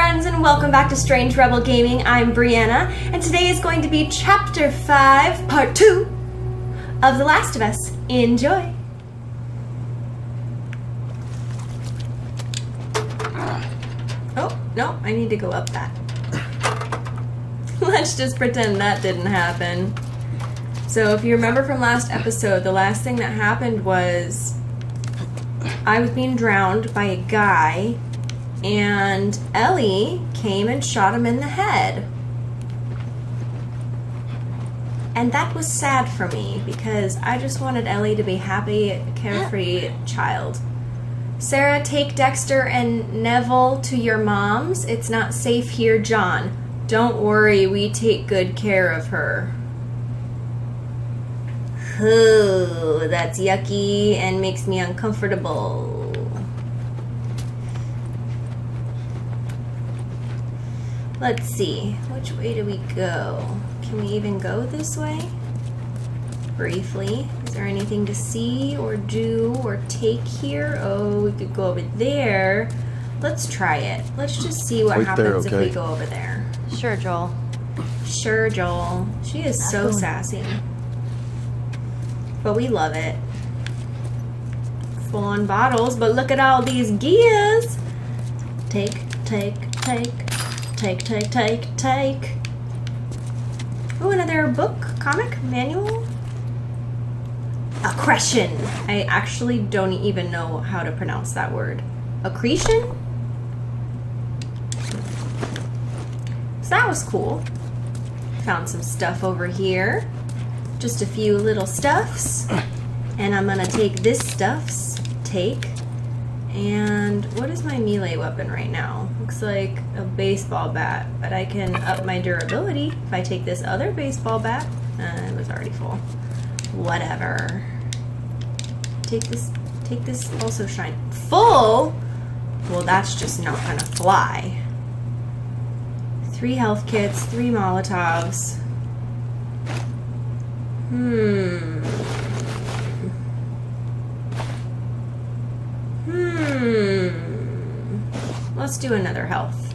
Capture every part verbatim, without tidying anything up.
friends, and welcome back to Strange Rebel Gaming. I'm Brianna, and today is going to be Chapter five, Part two of The Last of Us. Enjoy! Oh, no, I need to go up that. Let's just pretend that didn't happen. So if you remember from last episode, the last thing that happened was I was being drowned by a guy, and Ellie came and shot him in the head. And that was sad for me because I just wanted Ellie to be happy, carefree child. Sarah, take Dexter and Neville to your mom's. It's not safe here, John. Don't worry, we take good care of her. Ooh, that's yucky and makes me uncomfortable. Let's see, which way do we go? Can we even go this way? Briefly. Is there anything to see or do or take here? Oh, we could go over there. Let's try it. Let's just see what Wait happens there, okay? if we go over there. Sure, Joel. Sure, Joel. She is so sassy. But we love it. Full on bottles, but look at all these gears. Take, take, take. Take, take, take, take. Oh, another book, comic, manual. Accretion. I actually don't even know how to pronounce that word. Accretion? So that was cool. Found some stuff over here. Just a few little stuffs. And I'm gonna take this stuffs. Take. And what is my melee weapon right now? Looks like a baseball bat, but I can up my durability if I take this other baseball bat. Uh, it was already full. Whatever. Take this, take this also shine. Full? Well, that's just not gonna fly. Three health kits, three Molotovs. Hmm. Hmm. Let's do another health.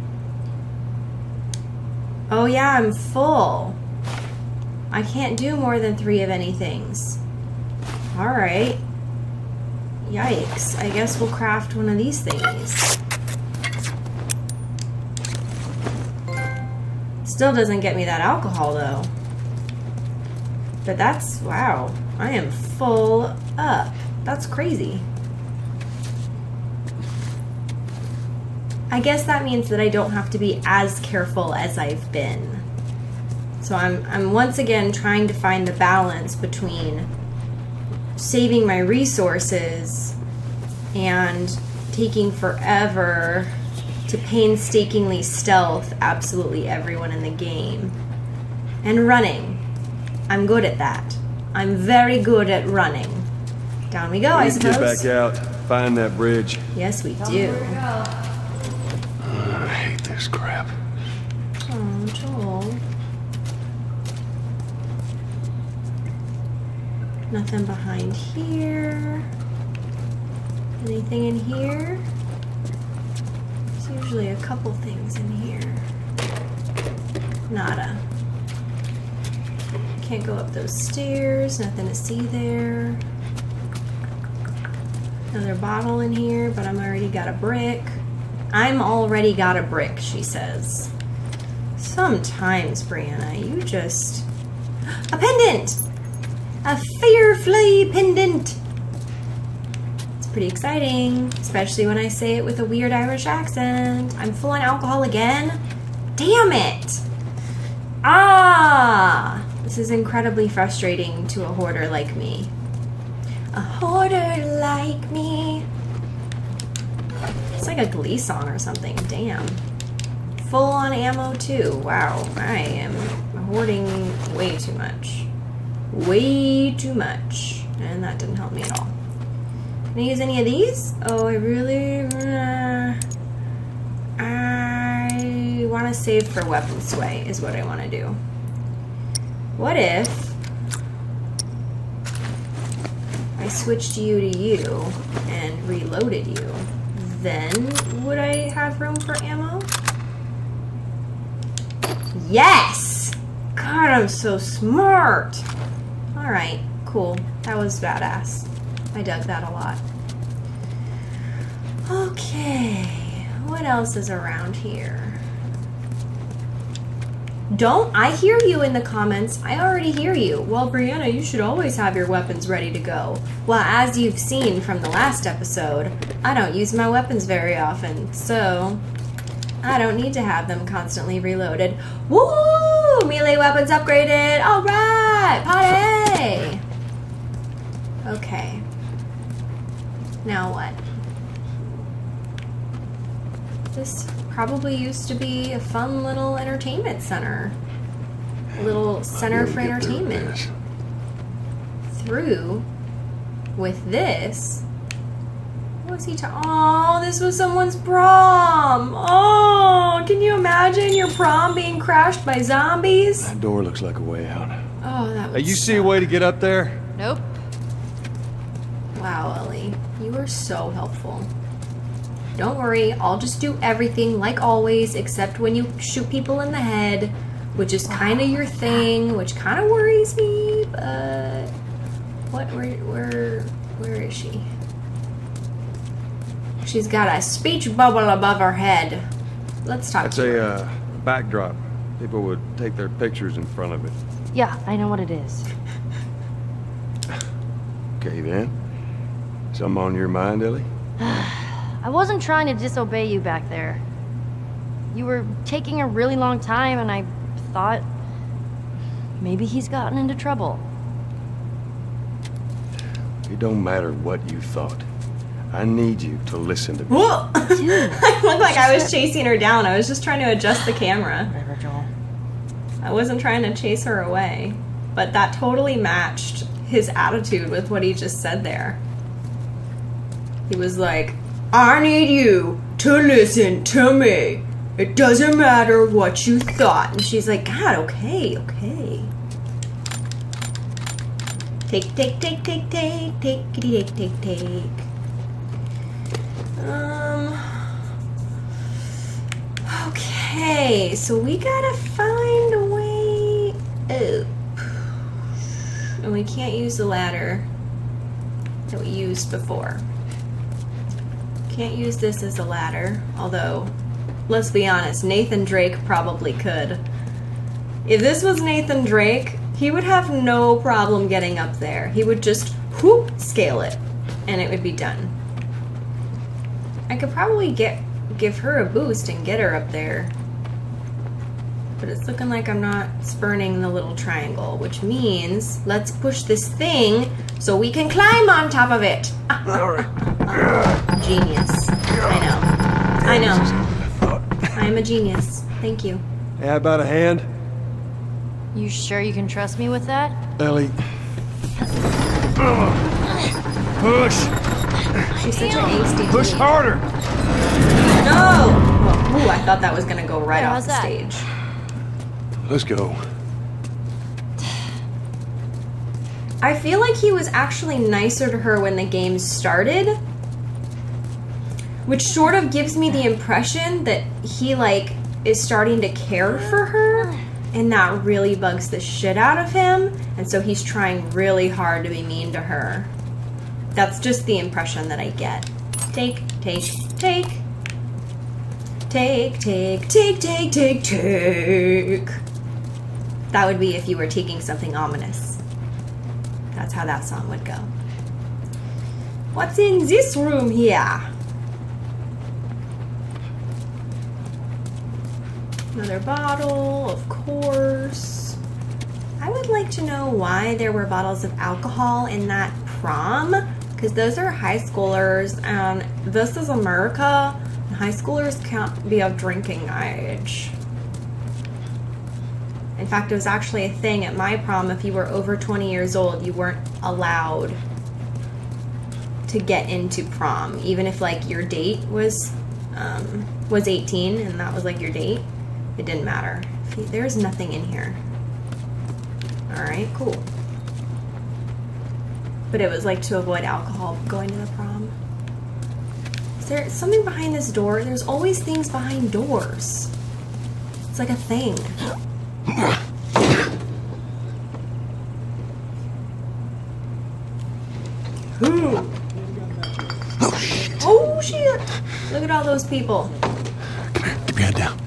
Oh yeah, I'm full. I can't do more than three of anythings. Alright. Yikes. I guess we'll craft one of these thingies. Still doesn't get me that alcohol though. But that's, wow. I am full up. That's crazy. I guess that means that I don't have to be as careful as I've been. So I'm, I'm once again trying to find the balance between saving my resources and taking forever to painstakingly stealth absolutely everyone in the game. And running. I'm good at that. I'm very good at running. Down we go, I suppose. Get back out. Find that bridge. Yes, we do. I hate this crap. Oh, Joel. Nothing behind here. Anything in here? There's usually a couple things in here. Nada. Can't go up those stairs. Nothing to see there. Another bottle in here, but I'm already got a brick. I'm already got a brick, she says. Sometimes, Brianna, you just... A pendant! A Firefly pendant! It's pretty exciting, especially when I say it with a weird Irish accent. I'm full on alcohol again? Damn it! Ah! This is incredibly frustrating to a hoarder like me. A hoarder like me. It's like a Glee song or something. Damn. Full on ammo too. Wow. I am hoarding way too much. Way too much. And that didn't help me at all. Can I use any of these? Oh, I really... Uh, I want to save for weapon sway is what I want to do. What if I switched you to you and reloaded you? Then would I have room for ammo? Yes! God, I'm so smart. Alright, cool. That was badass. I dug that a lot. Okay, what else is around here? Don't, I hear you in the comments. I already hear you. Well, Brianna, you should always have your weapons ready to go. Well, as you've seen from the last episode, I don't use my weapons very often, so I don't need to have them constantly reloaded. Woo! Melee weapons upgraded! Alright! Party! Okay. Now what? This probably used to be a fun little entertainment center. A little center for entertainment. Through with this. What was he ta- Oh, this was someone's prom! Oh, can you imagine your prom being crashed by zombies? That door looks like a way out. Oh, that Hey, was you see a way to get up there? Nope. Wow, Ellie. You were so helpful. Don't worry, I'll just do everything like always, except when you shoot people in the head, which is kind of your thing, which kind of worries me, but... What, where, where, where is she? She's got a speech bubble above her head. Let's talk That's to her. a uh, backdrop. People would take their pictures in front of it. Yeah, I know what it is. Okay, then. Something on your mind, Ellie? I wasn't trying to disobey you back there. You were taking a really long time, and I thought maybe he's gotten into trouble. It don't matter what you thought. I need you to listen to me. Whoa! I looked like I was chasing her down. I was just trying to adjust the camera. Whatever, Joel. I wasn't trying to chase her away. But that totally matched his attitude with what he just said there. He was like, I need you to listen to me. It doesn't matter what you thought. And she's like, God, okay, okay. Take, take, take, take, take, take, take, take, take. Um. Okay, so we gotta find a way up. And we can't use the ladder that we used before. Can't use this as a ladder, although, let's be honest, Nathan Drake probably could. If this was Nathan Drake, he would have no problem getting up there. He would just, whoop, scale it, and it would be done. I could probably get give her a boost and get her up there. But it's looking like I'm not spurning the little triangle, which means let's push this thing so we can climb on top of it. Genius. I know. I know. I'm a genius. Thank you. Hey, how about a hand? You sure you can trust me with that? Ellie. Push! She's such an angsty Push teen. harder! No! Oh, ooh, I thought that was gonna go right Here, off how's the that? stage. Let's go. I feel like he was actually nicer to her when the game started, which sort of gives me the impression that he, like, is starting to care for her, and that really bugs the shit out of him, and so he's trying really hard to be mean to her. That's just the impression that I get. Take, take, take. Take, take, take, take, take, take. That would be if you were taking something ominous. That's how that song would go. What's in this room here? Another bottle, of course. I would like to know why there were bottles of alcohol in that prom, because those are high schoolers, and this is America, and high schoolers can't be of drinking age. In fact, it was actually a thing at my prom. If you were over twenty years old, you weren't allowed to get into prom, even if like your date was um, was eighteen and that was like your date. It didn't matter. There's nothing in here. All right, cool. But it was like to avoid alcohol going to the prom. Is there something behind this door? There's always things behind doors. It's like a thing. Ooh. Oh, shit. Oh, shit. Look at all those people. Come here. Keep your head down.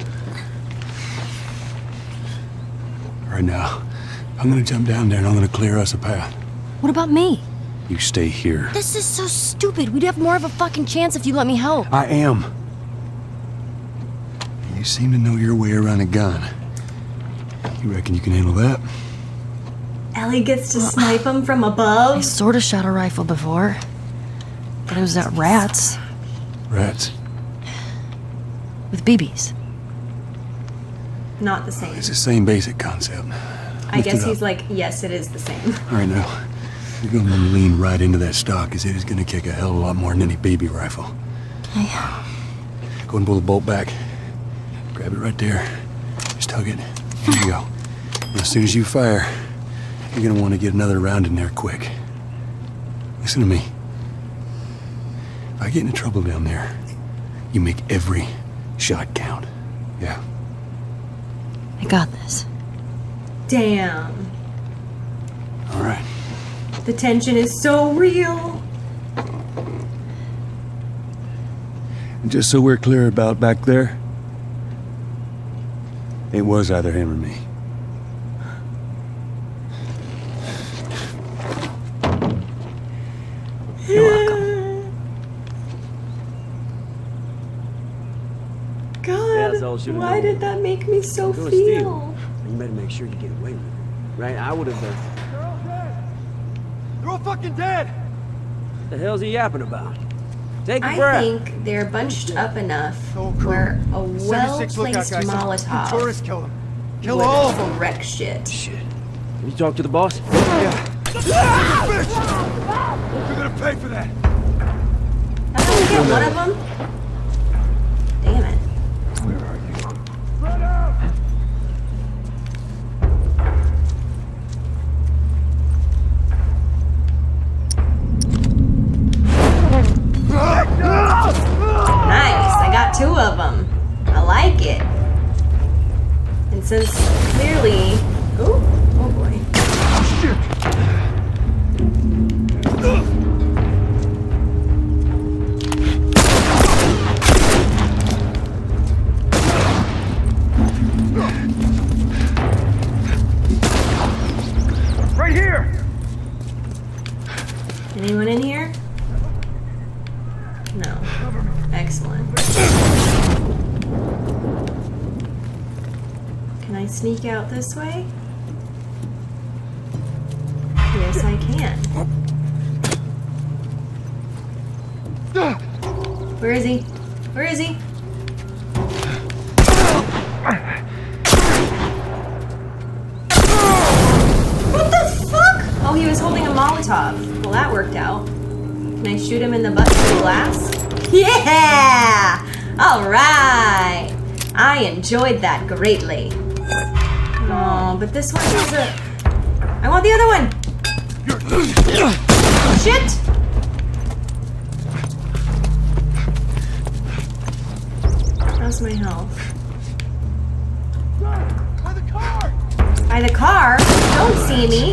Right now, I'm gonna jump down there and I'm gonna clear us a path. What about me? You stay here. This is so stupid. We'd have more of a fucking chance if you let me help. I am. You seem to know your way around a gun. You reckon you can handle that? Ellie gets to snipe him from above. I sort of shot a rifle before. But it was at rats. Rats? With B Bs. Not the same. It's the same basic concept. I Lift guess it he's up. like, yes, it is the same. All right, now, you're gonna want to lean right into that stock, because it is gonna kick a hell of a lot more than any baby rifle. Okay. Go ahead and pull the bolt back. Grab it right there. Just tug it. There you go. And as soon as you fire, you're gonna want to get another round in there quick. Listen to me. If I get into trouble down there, you make every shot count. Yeah. I got this. Damn. All right. The tension is so real. And just so we're clear about back there, it was either him or me. You're welcome. God, that's all should've why known. did that make me so Go feel? steal. You better make sure you get away with it. Right? I would have done. They're all dead. They're all fucking dead. What the hell's he yapping about? Take a I breath. think they're bunched up enough Whole crew. where a seventy-six lookout well-placed guys. Molotov Tourists kill them. Kill would all of them. wreck shit. Shit. You talk to the boss? Yeah. Bitch! You're gonna pay for that. How did we get one of them? Damn it. Where are you? Spread out. Nice, I got two of them. I like it. And since clearly... Oh, oh boy. Right here. Anyone in here? No. Excellent. Can I sneak out this way? Yes, I can. Where is he? Where is he? What the fuck? Oh, he was holding a Molotov. Well, that worked out. Can I shoot him in the butt with the glass? Yeah! Alright! I enjoyed that greatly. Oh, but this one is a... I want the other one! Shit! How's my health? By the car. By the car? Don't see me.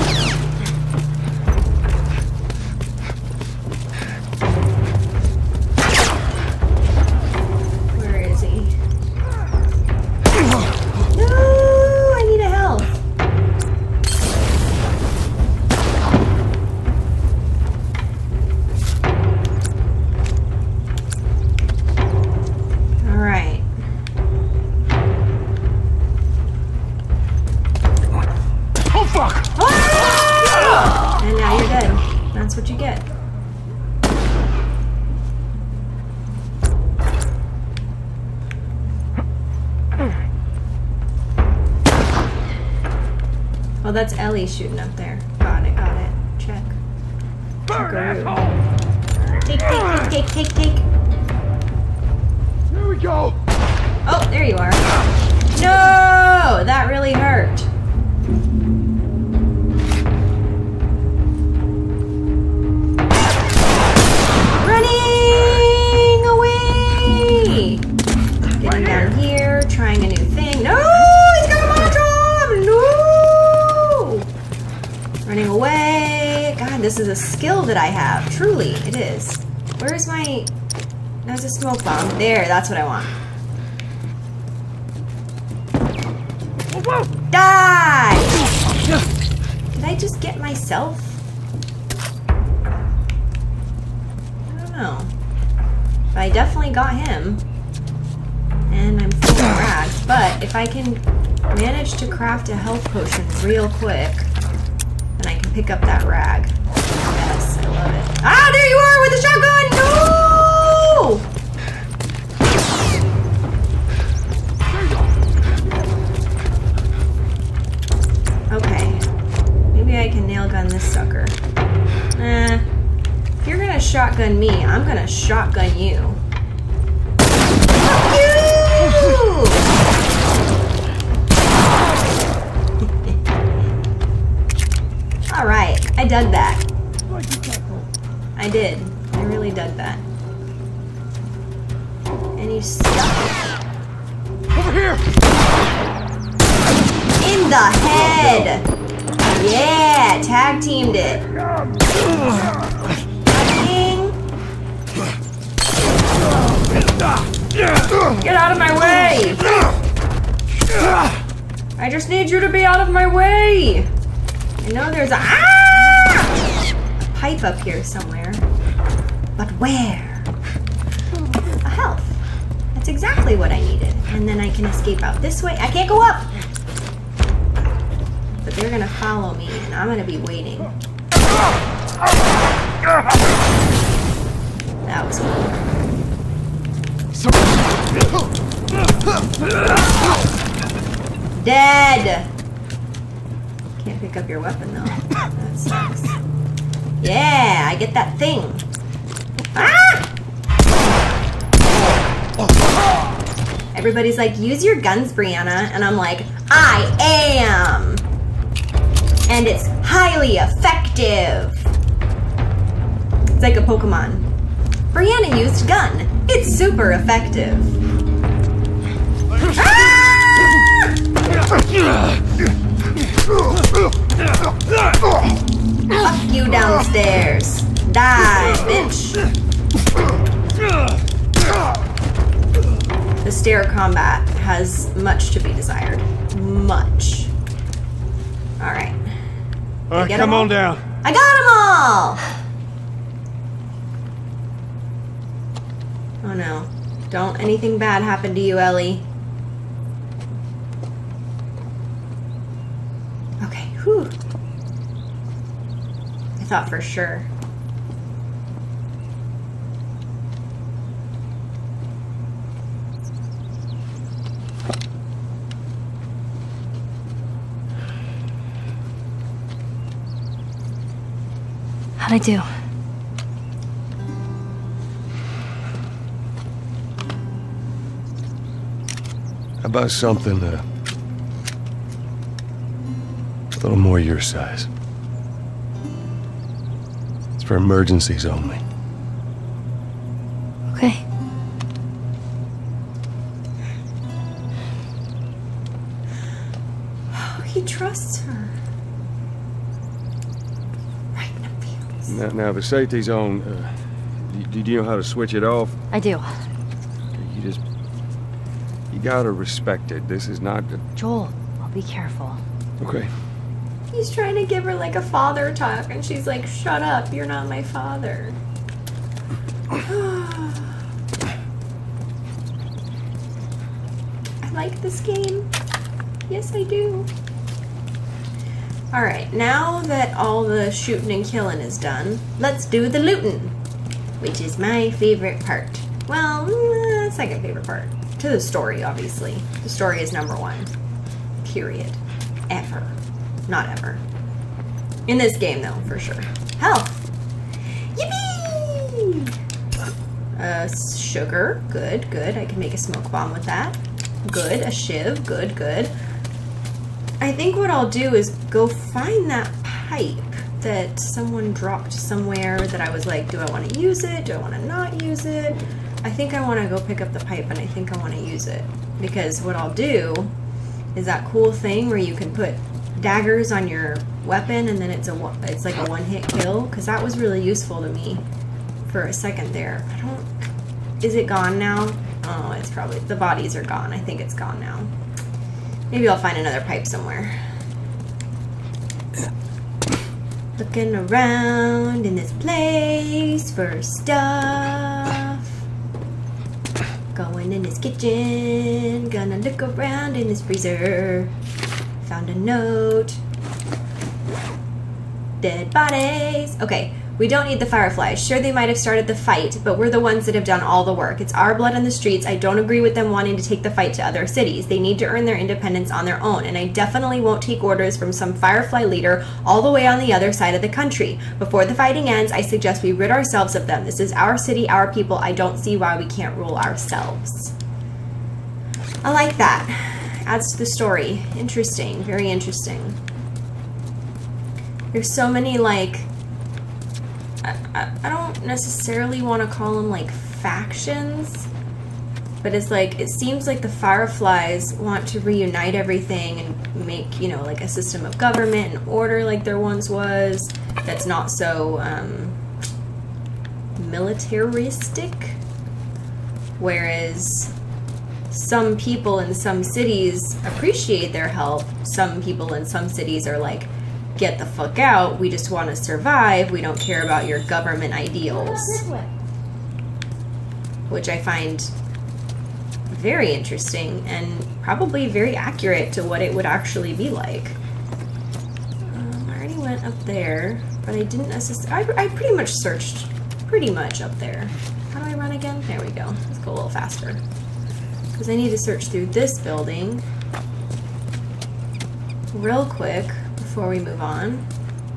Where is he? No, I need a health. All right. Oh fuck! Ah! And now you're dead. That's what you get. Oh, that's Ellie shooting up there. Got it, got it. Check. Burn, Buckaroo. asshole! Take, take, take, take, take, take. Here we go. Oh, there you are. No! That really hurt. Running away! Getting down here, trying a new thing. No! He's got a Molotov! No! Running away. God, this is a skill that I have. Truly, it is. Where's my... There's a smoke bomb. There, that's what I want. Die! Did I just get myself? I don't know. But I definitely got him. And I'm full of rags. But if I can manage to craft a health potion real quick, then I can pick up that rag. Yes, I love it. Ah, there you are with the shotgun! No! Okay. Maybe I can nail gun this sucker. Eh. If you're gonna shotgun me, I'm gonna shotgun you. Fuck you! Alright, I dug that. I did. I really dug that. And you stuck. Over here! In the head! Yeah, tag teamed it. Get out of my way! I just need you to be out of my way! I know there's a, ah! a pipe up here somewhere. But where? A health. That's exactly what I needed. And then I can escape out this way. I can't go up! But they're gonna follow me, and I'm gonna be waiting. That was cool. Dead! Can't pick up your weapon though. That sucks. Yeah, I get that thing. Ah! Everybody's like, use your guns, Brianna. And I'm like, I am! And it's highly effective. It's like a Pokemon. Brianna used gun. It's super effective. Ah! Fuck you downstairs. Die, bitch. The stair combat has much to be desired. Much. Alright. All right, come on down. I got them all! Oh no. Don't anything bad happen to you, Ellie. Okay, whew. I thought for sure. How'd I do? How about something uh, a little more your size? It's for emergencies only. Okay. Oh, he trusts her. Right in the feels. Now, now the safety's on. Uh, do, do you know how to switch it off? I do. You just... You gotta respect it. This is not... A... Joel, I'll be careful. Okay. He's trying to give her like a father talk, and she's like, shut up, you're not my father. I like this game. Yes, I do. Alright, now that all the shooting and killing is done, let's do the looting, which is my favorite part. Well, mm, second favorite part. To the story, obviously. The story is number one. Period. Ever. Not ever. In this game, though, for sure. Health! Yippee! Uh, sugar. Good, good. I can make a smoke bomb with that. Good. A shiv. Good, good. I think what I'll do is go find that pipe that someone dropped somewhere that I was like, do I want to use it? Do I want to not use it? I think I want to go pick up the pipe, and I think I want to use it. Because what I'll do is that cool thing where you can put daggers on your weapon, and then it's a it's like a one-hit kill. Because that was really useful to me for a second there. I don't... Is it gone now? Oh, it's probably... The bodies are gone. I think it's gone now. Maybe I'll find another pipe somewhere. Looking around in this place for stuff. Going in this kitchen. Gonna look around in this freezer. Found a note. Dead bodies. Okay. We don't need the Fireflies. Sure, they might have started the fight, but we're the ones that have done all the work. It's our blood on the streets. I don't agree with them wanting to take the fight to other cities. They need to earn their independence on their own, and I definitely won't take orders from some Firefly leader all the way on the other side of the country. Before the fighting ends, I suggest we rid ourselves of them. This is our city, our people. I don't see why we can't rule ourselves. I like that. Adds to the story. Interesting. Very interesting. There's so many, like... I, I don't necessarily want to call them like factions, but it's like, it seems like the Fireflies want to reunite everything and make, you know, like a system of government and order like there once was, that's not so um, militaristic, whereas some people in some cities appreciate their help. Some people in some cities are like, get the fuck out, we just want to survive, we don't care about your government ideals. Which I find very interesting and probably very accurate to what it would actually be like. Um, I already went up there, but I didn't necessarily... I, I pretty much searched pretty much up there. How do I run again? There we go. Let's go a little faster. Because I need to search through this building real quick before we move on.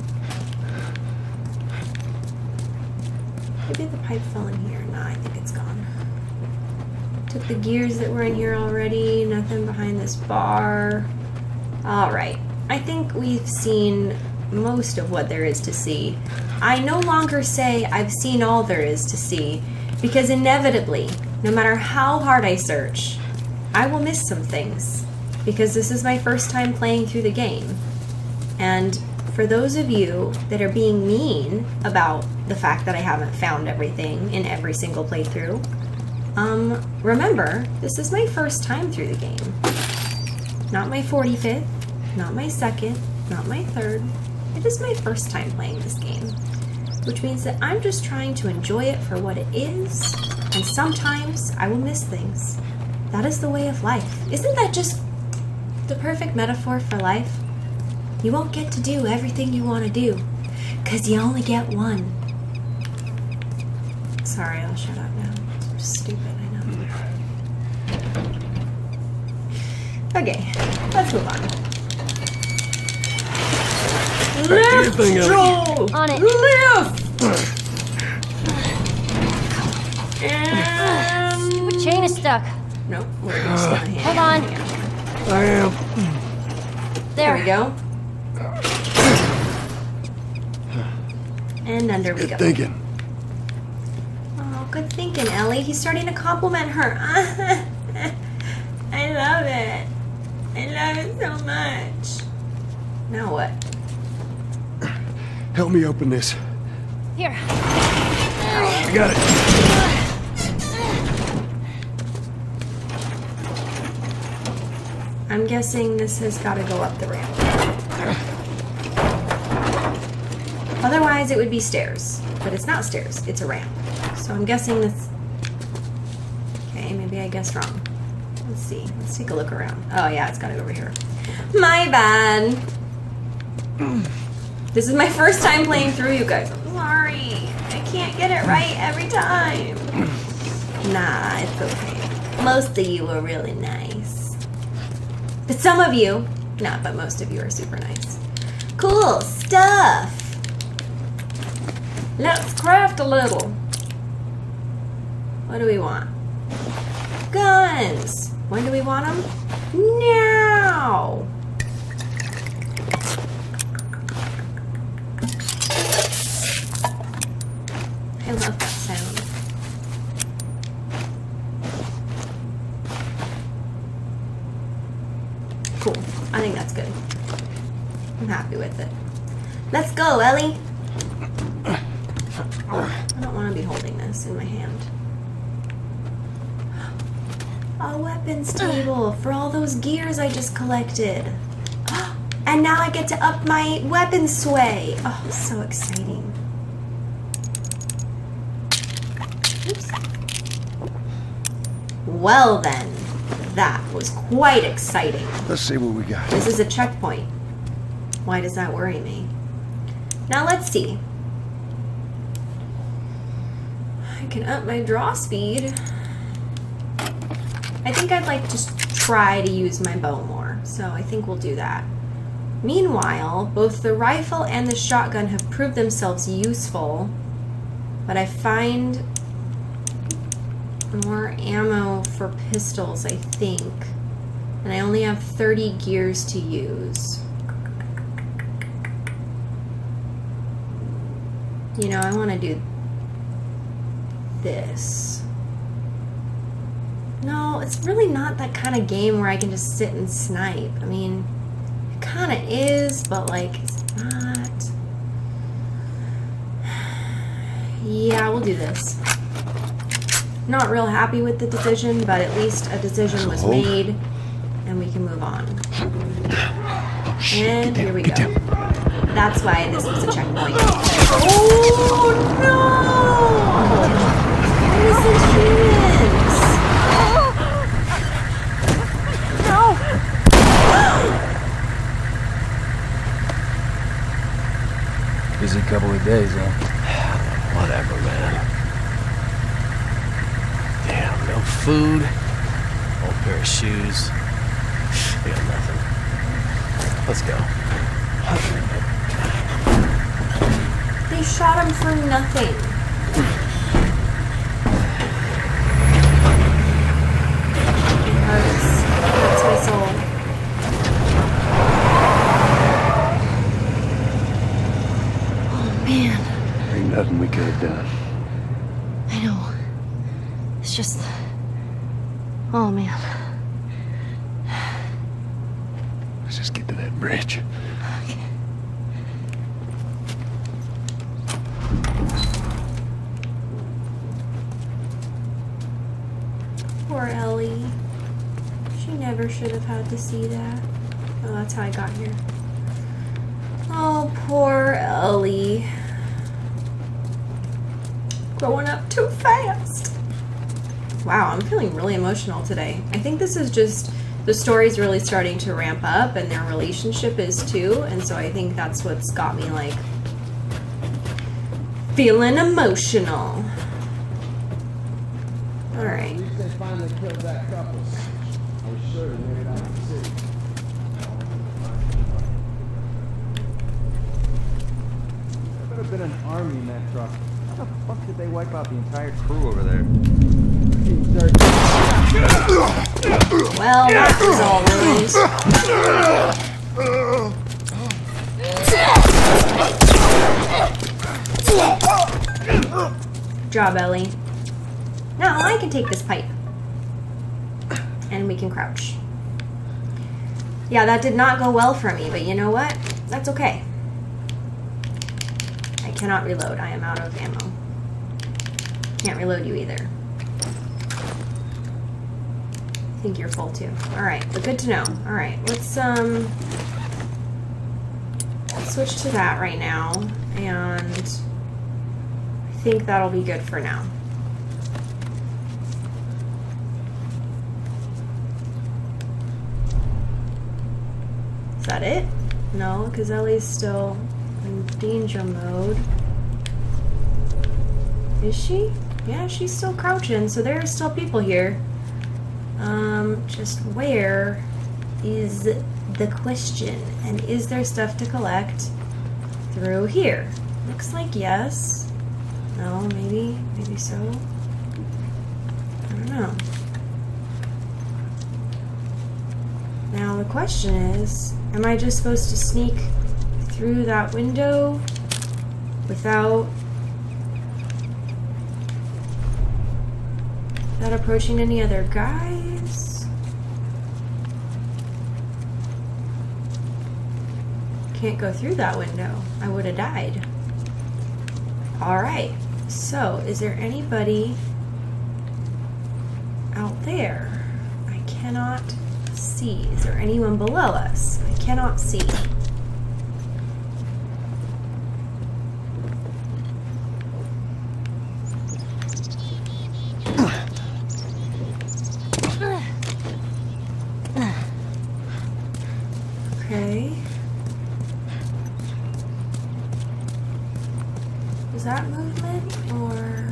Maybe the pipe fell in here. Nah, I think it's gone. Took the gears that were in here already. Nothing behind this bar. Alright. I think we've seen most of what there is to see. I no longer say I've seen all there is to see, because inevitably, no matter how hard I search, I will miss some things, because this is my first time playing through the game. And for those of you that are being mean about the fact that I haven't found everything in every single playthrough, um, remember, this is my first time through the game. Not my forty-fifth, not my second, not my third. It is my first time playing this game, which means that I'm just trying to enjoy it for what it is, and sometimes I will miss things. That is the way of life. Isn't that just the perfect metaphor for life? You won't get to do everything you want to do, because you only get one. Sorry, I'll shut up now. It's stupid, I know. Okay, let's move on. Lift, Joel! On it. Lift! And... Stupid chain is stuck. Nope, we're just gonna hang Hold on. I am. There There. we go. And under we go. Good thinking. Oh, good thinking, Ellie. He's starting to compliment her. I love it. I love it so much. Now what? Help me open this. Here. I got it. I'm guessing this has got to go up the ramp. Otherwise, it would be stairs. But it's not stairs. It's a ramp. So I'm guessing this... Okay, maybe I guessed wrong. Let's see. Let's take a look around. Oh, yeah, it's got to go over here. My bad. This is my first time playing through, you guys. I'm sorry. I can't get it right every time. Nah, it's okay. Most of you are really nice. But some of you, not, but most of you are super nice. Cool stuff. Let's craft a little. What do we want? Guns. When do we want them? Now. I love that sound. cool. I think that's good. I'm happy with it. Let's go, Ellie. I don't want to be holding this in my hand. A weapons table for all those gears I just collected. And now I get to up my weapon sway. Oh, so exciting. Oops. Well then, that was quite exciting. Let's see what we got. This is a checkpoint. Why does that worry me? Now let's see. I can up my draw speed. I think I'd like to try to use my bow more, so I think we'll do that. Meanwhile, both the rifle and the shotgun have proved themselves useful, but I find more ammo for pistols, I think, and I only have thirty gears to use. You know, I want to do this. No, it's really not that kind of game where I can just sit and snipe. I mean, it kind of is, but like, it's not. Yeah, we'll do this. Not real happy with the decision, but at least a decision was made, and we can move on. And here we go. That's why this was a checkpoint. Oh no! Innocent humans! Busy couple of days, huh? Whatever, man. Damn, no food, old pair of shoes. We got nothing. Let's go. They shot him for nothing. It hurts. It hurts my soul. Man, Ain't nothing we could have done. I know. It's just... Oh, man. Let's just get to that bridge. Okay. Poor Ellie. She never should have had to see that. Oh, that's how I got here. Oh, poor Ellie. Growing up too fast. Wow, I'm feeling really emotional today. I think this is just, the story's really starting to ramp up, and their relationship is too, and so I think that's what's got me, like, feeling emotional. Alright. At least they finally killed that couple. I was sure they made it out of the city. There could have been an army in that truck. How the fuck did they wipe out the entire crew over there? Well, that was all ruined. Good job, Ellie. Now I can take this pipe. And we can crouch. Yeah, that did not go well for me, but you know what? That's okay. I cannot reload. I am out of ammo. Can't reload you either. I think you're full too. Alright, but good to know. Alright, let's um let's switch to that right now, and I think that'll be good for now. Is that it? No, because Ellie's still in danger mode. Is she? Yeah, she's still crouching, so there are still people here. Um, just where is the question? And is there stuff to collect through here? Looks like yes. No, maybe, maybe so. I don't know. Now the question is, am I just supposed to sneak through that window without without approaching any other guys? Can't go through that window. I would have died. Alright, so is there anybody out there? I cannot see. Is there anyone below us? I cannot see. Okay. Is that movement or...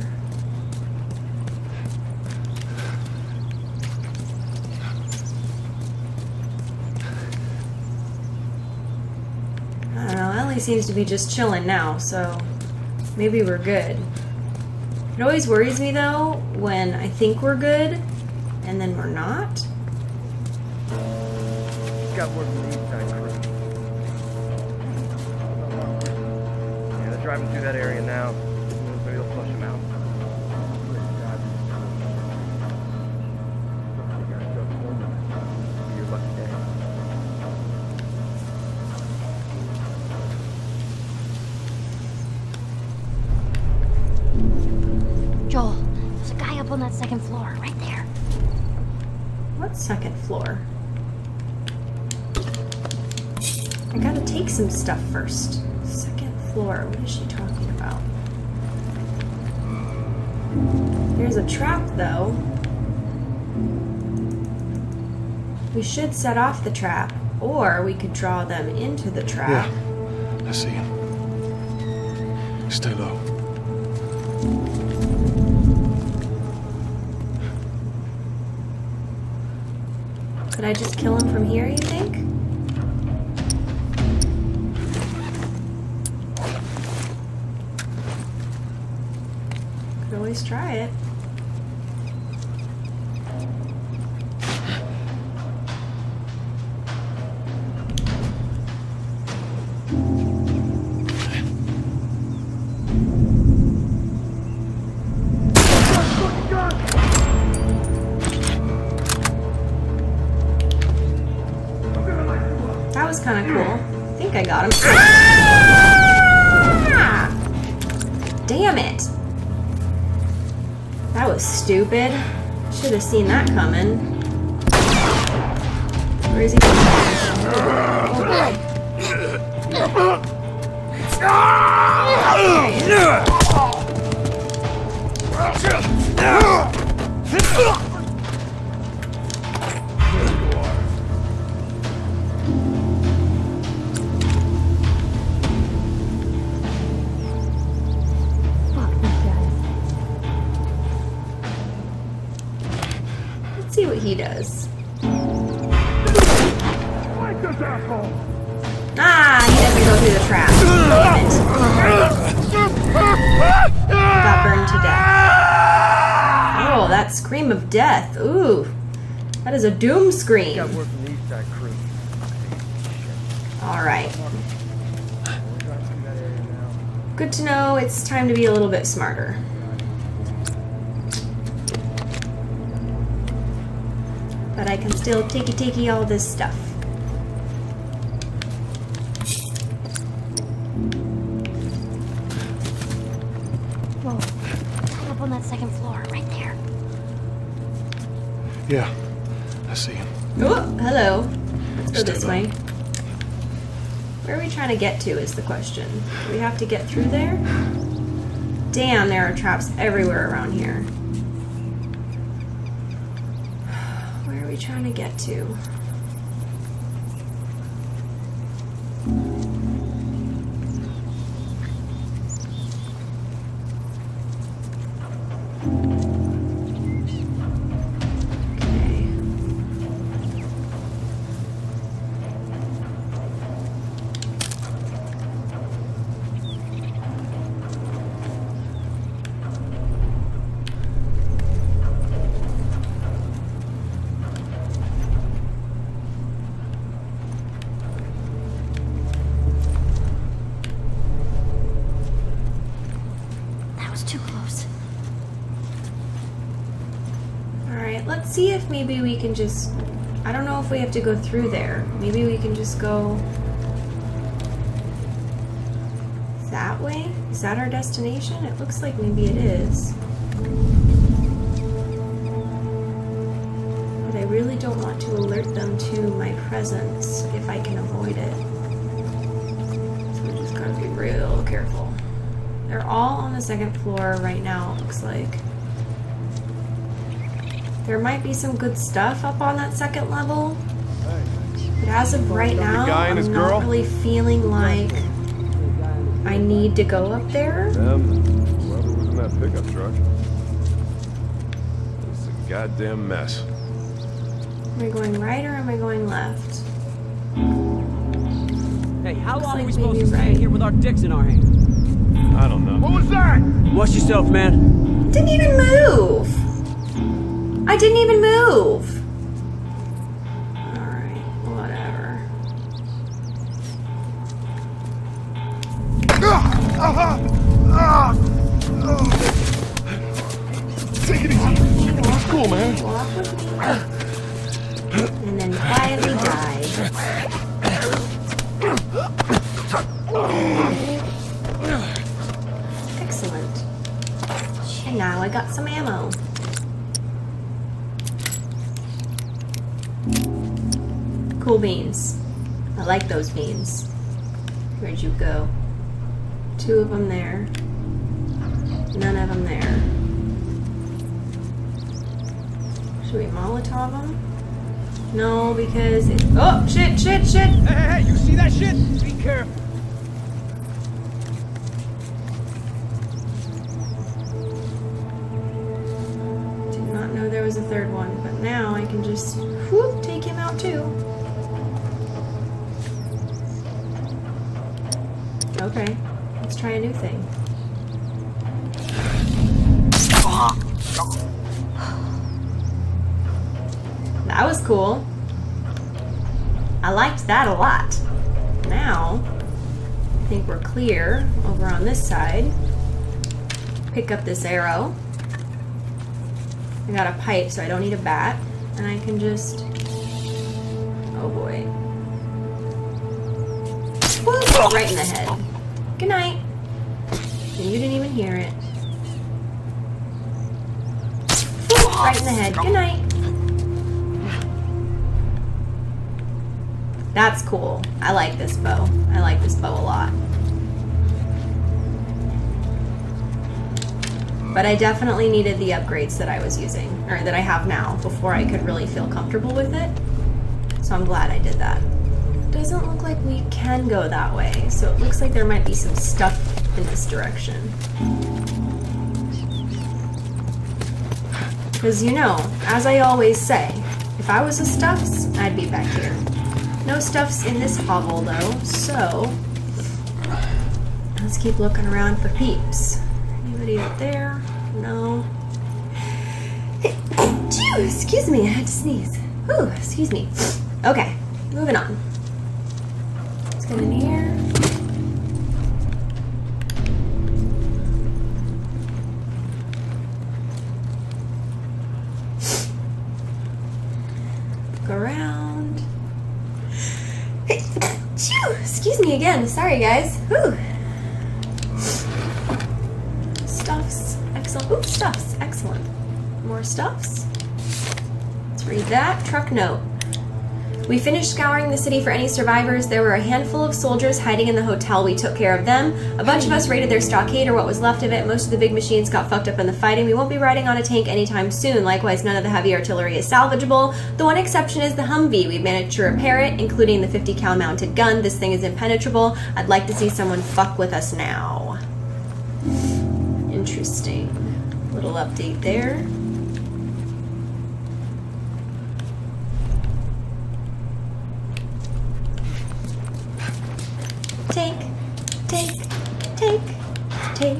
I don't know, Ellie seems to be just chilling now, so maybe we're good. It always worries me though when I think we're good and then we're not. Got work from the east side crew. Yeah, they're driving through that area now. Maybe they'll flush them out. Your lucky day. Joel, there's a guy up on that second floor, right there. What second floor? I gotta take some stuff first. Second floor, what is she talking about? There's a trap though. We should set off the trap, or we could draw them into the trap. Yeah, I see him. Stay low. Could I just kill him from here, you think? Could always try it. That was kind of cool. I think I got him. Ah! Damn it! That was stupid. Should have seen that coming. Where is he going? Oh boy. Let's see what he does. Ah, he doesn't go through the trap. Damn it. Got burned to death. Oh, that scream of death. Ooh. That is a doom scream. Got work from the east side crew. Alright. Good to know it's time to be a little bit smarter. But I can still takey-takey all this stuff. Whoa, guy up on that second floor, right there. Yeah, I see him. Oh, hello. Let's go Stay this low. way. Where are we trying to get to is the question. Do we have to get through there? Damn, there are traps everywhere around here. Where are we trying to get to? Okay. That was too close. Alright, let's see if maybe we can just... I don't know if we have to go through there. Maybe we can just go that way? Is that our destination? It looks like maybe it is. But I really don't want to alert them to my presence if I can avoid it. So we just gotta be real careful. They're all on the second floor right now, it looks like. There might be some good stuff up on that second level. But as of right now, I'm not really feeling like I need to go up there. Um, whoever was in that pickup truck. It's a goddamn mess. Am I going right or am I going left? Hey, how Looks long like are we supposed maybe to stand right. here with our dicks in our hands? I don't know. What was that? Watch yourself, man. Didn't even move! I didn't even move! Alright, whatever. Take it easy. It's cool, man. Walk with me. And then quietly die. Excellent. And now I got some ammo. Cool beans. I like those beans. Where'd you go? Two of them there. None of them there. Should we Molotov them? No, because it... Oh, shit, shit, shit! Hey, hey, hey, you see that shit? Be careful. Did not know there was a third one, but now I can just whoop, take him out too. Okay, let's try a new thing. That was cool. I liked that a lot. Now, I think we're clear over on this side. Pick up this arrow. I got a pipe, so I don't need a bat. And I can just... Oh boy. Woo! Right in the head. Good night. And you didn't even hear it. Woo! Right in the head. Good night. That's cool. I like this bow. I like this bow a lot. But I definitely needed the upgrades that I was using, or that I have now, before I could really feel comfortable with it. So I'm glad I did that. Doesn't look like we can go that way, so it looks like there might be some stuff in this direction. Because, you know, as I always say, if I was a Stuffs, I'd be back here. No Stuffs in this hovel, though, so let's keep looking around for peeps. Anybody up there? No. Phew, excuse me, I had to sneeze. Ooh, excuse me. Okay, moving on. Let's go in here. Look around. Phew, excuse me again. Sorry, guys. Whew. Stuffs. Excellent. Ooh, stuffs. Excellent. More stuffs. Let's read that. Truck note. We finished scouring the city for any survivors. There were a handful of soldiers hiding in the hotel. We took care of them. A bunch of us raided their stockade, or what was left of it. Most of the big machines got fucked up in the fighting. We won't be riding on a tank anytime soon. Likewise, none of the heavy artillery is salvageable. The one exception is the Humvee. We've managed to repair it, including the fifty cal mounted gun. This thing is impenetrable. I'd like to see someone fuck with us now. Interesting. Little update there. Take, take, take, take.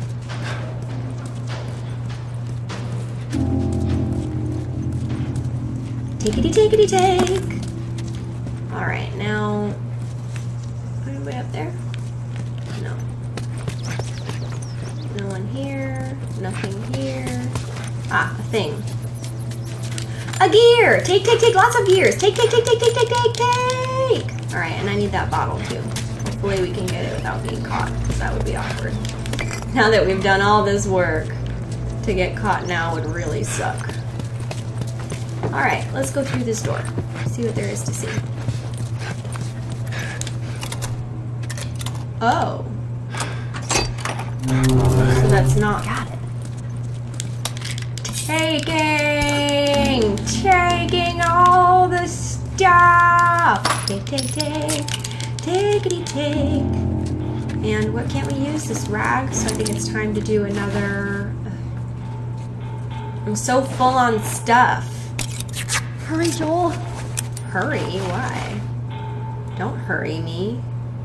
Takety, takety, take. All right, now, anybody up there? No. No one here. Nothing here. Ah, a thing. A gear. Take, take, take. Lots of gears. Take, take, take, take, take, take, take, take. All right, and I need that bottle too. Hopefully we can get it without being caught, because that would be awkward. Now that we've done all this work, to get caught now would really suck. Alright, let's go through this door. See what there is to see. Oh. So that's not... Got it. Taking! Taking all the stuff! Take, take, take. Takety take. And what can't we use? This rag? So I think it's time to do another... I'm so full on stuff. Hurry, Joel. Hurry? Why? Don't hurry me.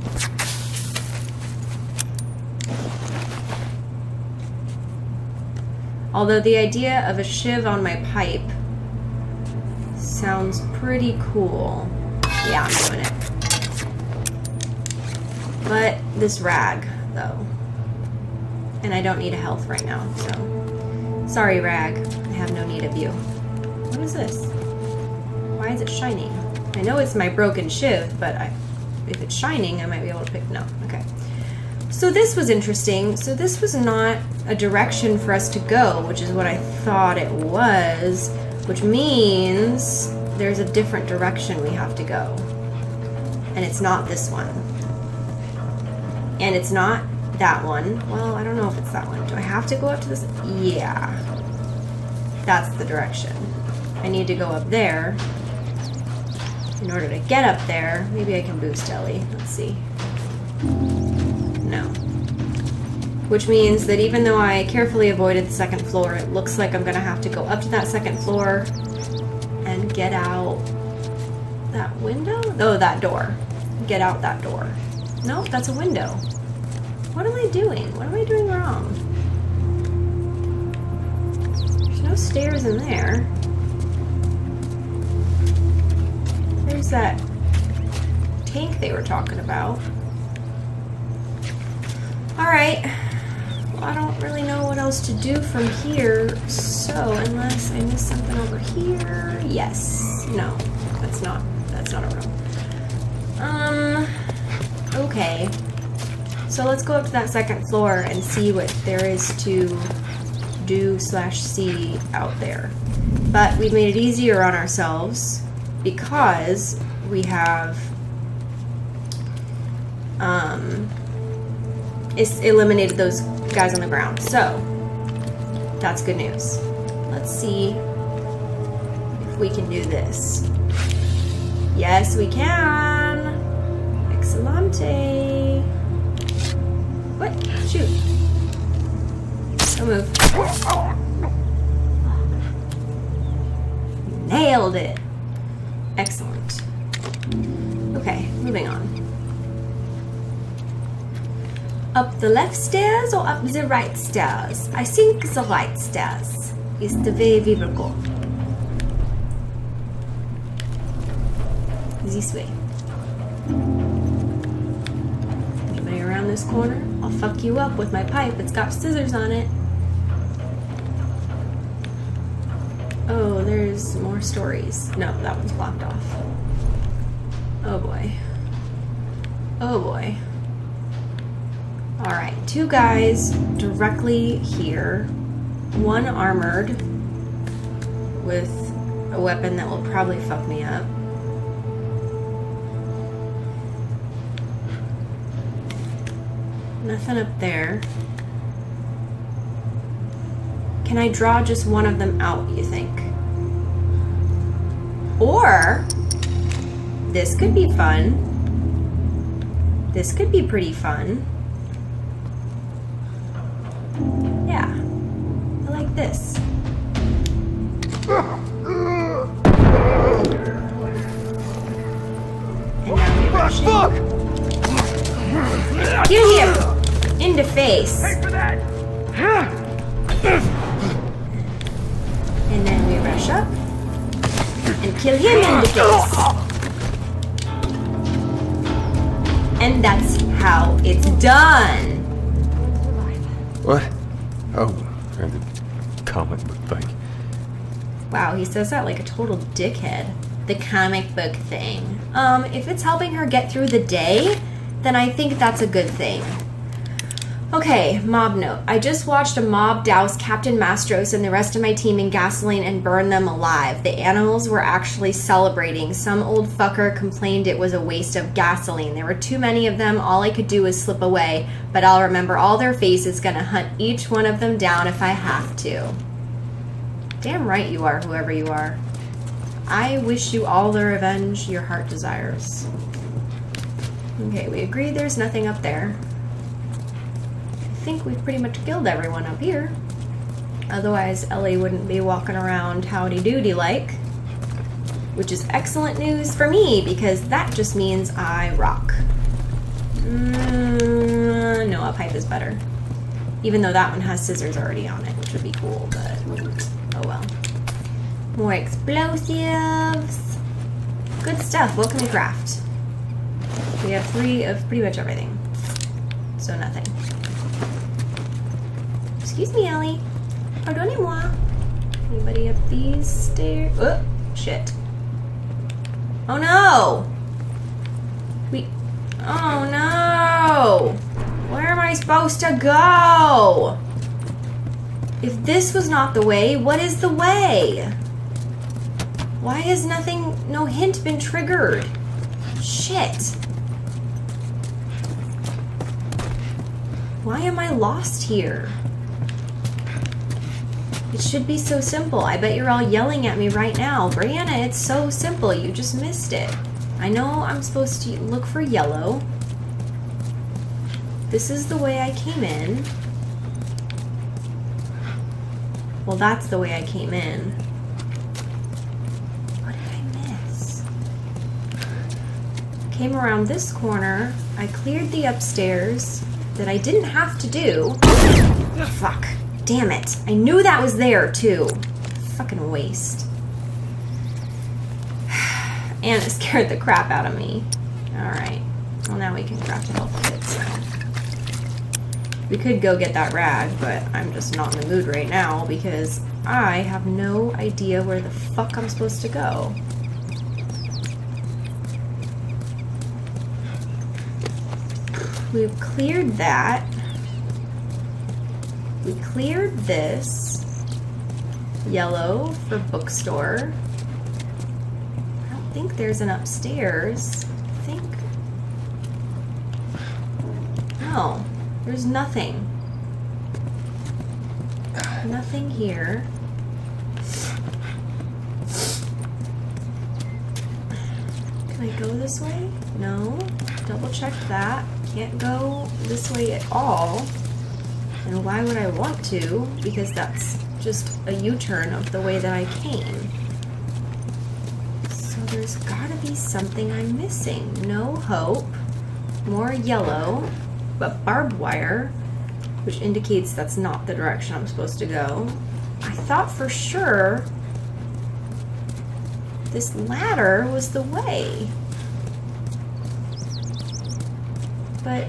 Although the idea of a shiv on my pipe sounds pretty cool. Yeah, I'm doing it. But this rag, though. And I don't need a health right now, so... Sorry, rag. I have no need of you. What is this? Why is it shining? I know it's my broken shiv, but I, if it's shining, I might be able to pick... No, okay. So this was interesting. So this was not a direction for us to go, which is what I thought it was, which means there's a different direction we have to go. And it's not this one. And it's not that one. Well, I don't know if it's that one. Do I have to go up to this? Yeah. That's the direction. I need to go up there. In order to get up there, maybe I can boost Ellie. Let's see. No. Which means that even though I carefully avoided the second floor, it looks like I'm gonna have to go up to that second floor and get out that window? Oh, that door. Get out that door. Nope, that's a window. What am I doing? What am I doing wrong? There's no stairs in there. There's that tank they were talking about. Alright. Well, I don't really know what else to do from here, so unless I miss something over here... Yes. No. That's not... That's not a room. Um... Okay. So let's go up to that second floor and see what there is to do slash see out there. But we've made it easier on ourselves because we have um, it's eliminated those guys on the ground. So that's good news. Let's see if we can do this. Yes, we can. Excellente. What? Shoot. Don't move. Nailed it. Excellent. Okay, moving on. Up the left stairs or up the right stairs? I think the right stairs is the way we will go. This way. Anybody around this corner? I'll fuck you up with my pipe. It's got scissors on it. Oh, there's more stories. No, that one's blocked off. Oh boy. Oh boy. Alright, two guys directly here. One armored with a weapon that will probably fuck me up. Nothing up there. Can I draw just one of them out, you think? Or, this could be fun. This could be pretty fun. Yeah, I like this. And now we rush in. Get him! In the face. And then we rush up and kill him in the face. And that's how it's done. What? Oh, and the comic book thing. Wow, he says that like a total dickhead. The comic book thing. Um, if it's helping her get through the day, then I think that's a good thing. Okay, mob note. I just watched a mob douse Captain Mastros and the rest of my team in gasoline and burn them alive. The animals were actually celebrating. Some old fucker complained it was a waste of gasoline. There were too many of them. All I could do was slip away, but I'll remember all their faces. Gonna hunt each one of them down if I have to. Damn right you are, whoever you are. I wish you all the revenge your heart desires. Okay, we agreed there's nothing up there. I think we've pretty much killed everyone up here. Otherwise, Ellie wouldn't be walking around howdy-doody like. Which is excellent news for me, because that just means I rock. Mm, no, a pipe is better. Even though that one has scissors already on it, which would be cool, but oh well. More explosives. Good stuff. What can we craft? We have three of pretty much everything. So nothing. Excuse me, Ellie. Pardonnez-moi. Anybody up these stairs? Oh, shit. Oh no! We... Oh no! Where am I supposed to go? If this was not the way, what is the way? Why has nothing, no hint been triggered? Shit. Why am I lost here? It should be so simple. I bet you're all yelling at me right now. Brianna, it's so simple. You just missed it. I know I'm supposed to look for yellow. This is the way I came in. Well, that's the way I came in. What did I miss? Came around this corner. I cleared the upstairs that I didn't have to do. Fuck. Damn it. I knew that was there, too. Fucking waste. And it scared the crap out of me. Alright. Well, now we can craft a health kit, so. We could go get that rag, but I'm just not in the mood right now because I have no idea where the fuck I'm supposed to go. We've cleared that. We cleared this. Yellow for bookstore. I don't think there's an upstairs. I think. No, there's nothing. Nothing here. Can I go this way? No. Double check that. Can't go this way at all. And why would I want to? Because that's just a U-turn of the way that I came. So there's gotta be something I'm missing. No hope. More yellow, but barbed wire, which indicates that's not the direction I'm supposed to go. I thought for sure this ladder was the way. But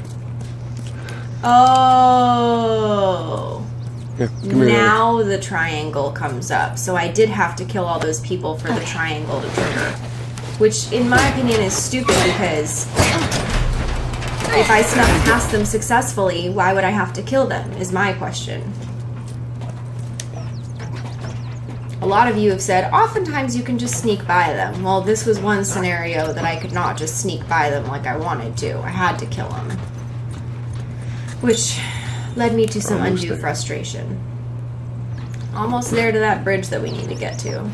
oh, Here, come here, now Ellie. The triangle comes up. So I did have to kill all those people for the triangle to trigger. Which, in my opinion, is stupid because if I snuck past them successfully, why would I have to kill them, is my question. A lot of you have said, oftentimes you can just sneak by them. Well, this was one scenario that I could not just sneak by them like I wanted to. I had to kill them. Which led me to some Almost undue there. frustration. Almost there to that bridge that we need to get to.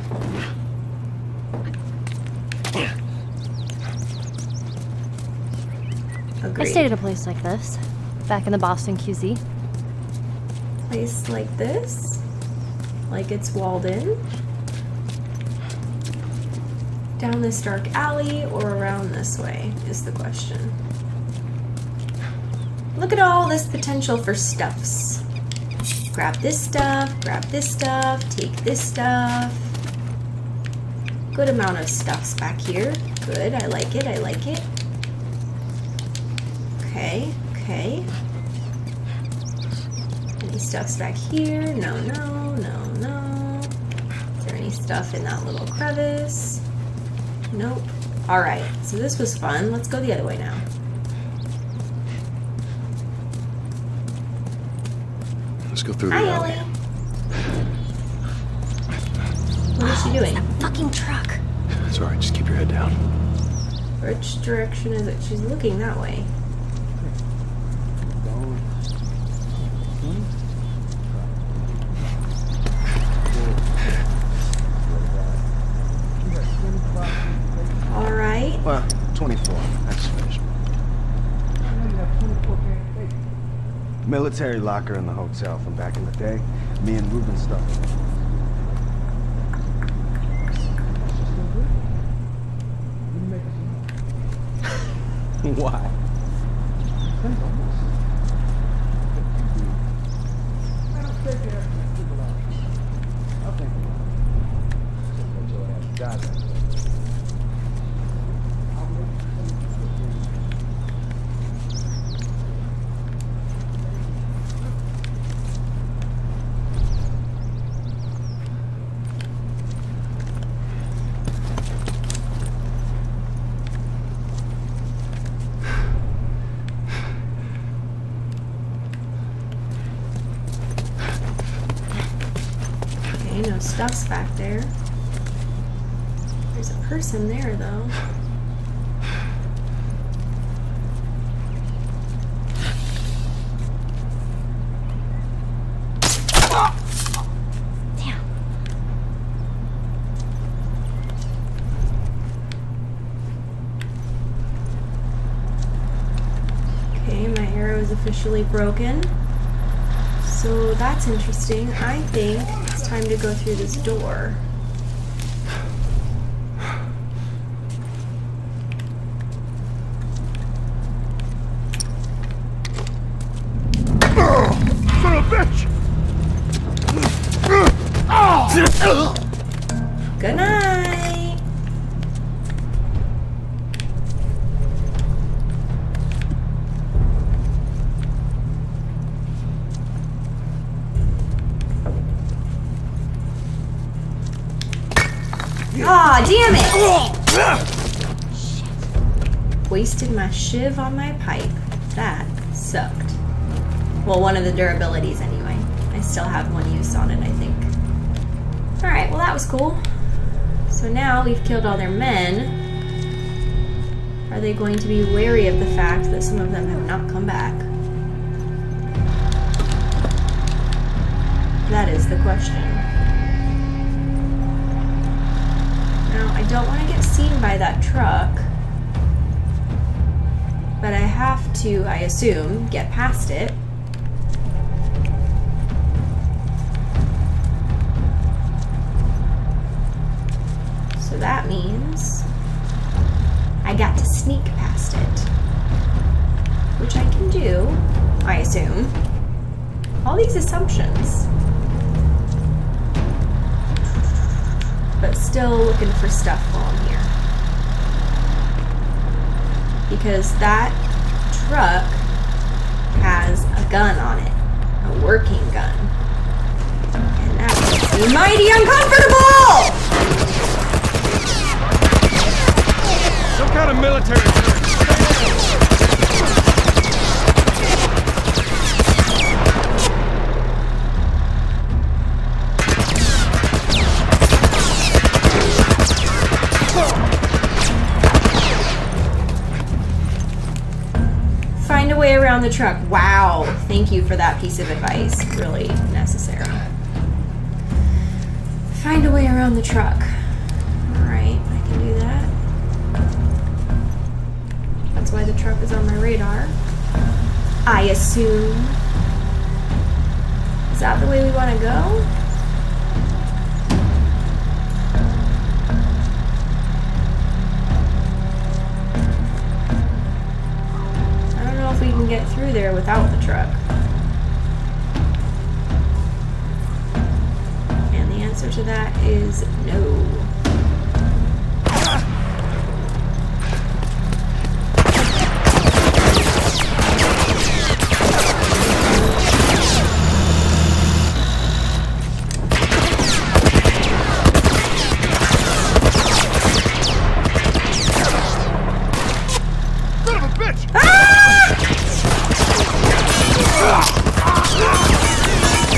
Agreed. I stayed at a place like this, back in the Boston Q Z. Place like this? Like it's walled in? Down this dark alley or around this way is the question. Look at all this potential for stuffs. Grab this stuff, grab this stuff, take this stuff. Good amount of stuffs back here. Good, I like it, I like it. Okay, okay. Any stuffs back here? No, no, no, no. Is there any stuff in that little crevice? Nope. Alright, so this was fun. Let's go the other way now. Let's go through the Hi, alley. Ellie. What is she doing? Fucking truck. It's alright, just keep your head down. Which direction is it? She's looking that way. All right. Well, twenty-four. That's finished. Military locker in the hotel from back in the day. Me and Ruben stuff. Why? Okay, no stuff's back there. There's a person there, though. Okay, my arrow is officially broken. So that's interesting. I think it's time to go through this door. Son of a bitch! Good night. Aw, damn it! Wasted my shiv on my pipe. That sucked. Well, one of the durabilities anyway. I still have one use on it, I think. Alright, well that was cool. So now we've killed all their men. Are they going to be wary of the fact that some of them have not come back? That is the question. Now, I don't want to get seen by that truck, but I have to, I assume, get past it. So that means I got to sneak past it, which I can do, I assume. All these assumptions. But still looking for stuff while I'm here. Because that truck has a gun on it. A working gun. And that makes me mighty uncomfortable! Some kind of military term. Find a way around the truck. Wow. Thank you for that piece of advice. Really necessary. Find a way around the truck. Alright, I can do that. That's why the truck is on my radar. I assume. Is that the way we want to go? We can get through there without the truck. And the answer to that is no. Son of a bitch! Ah!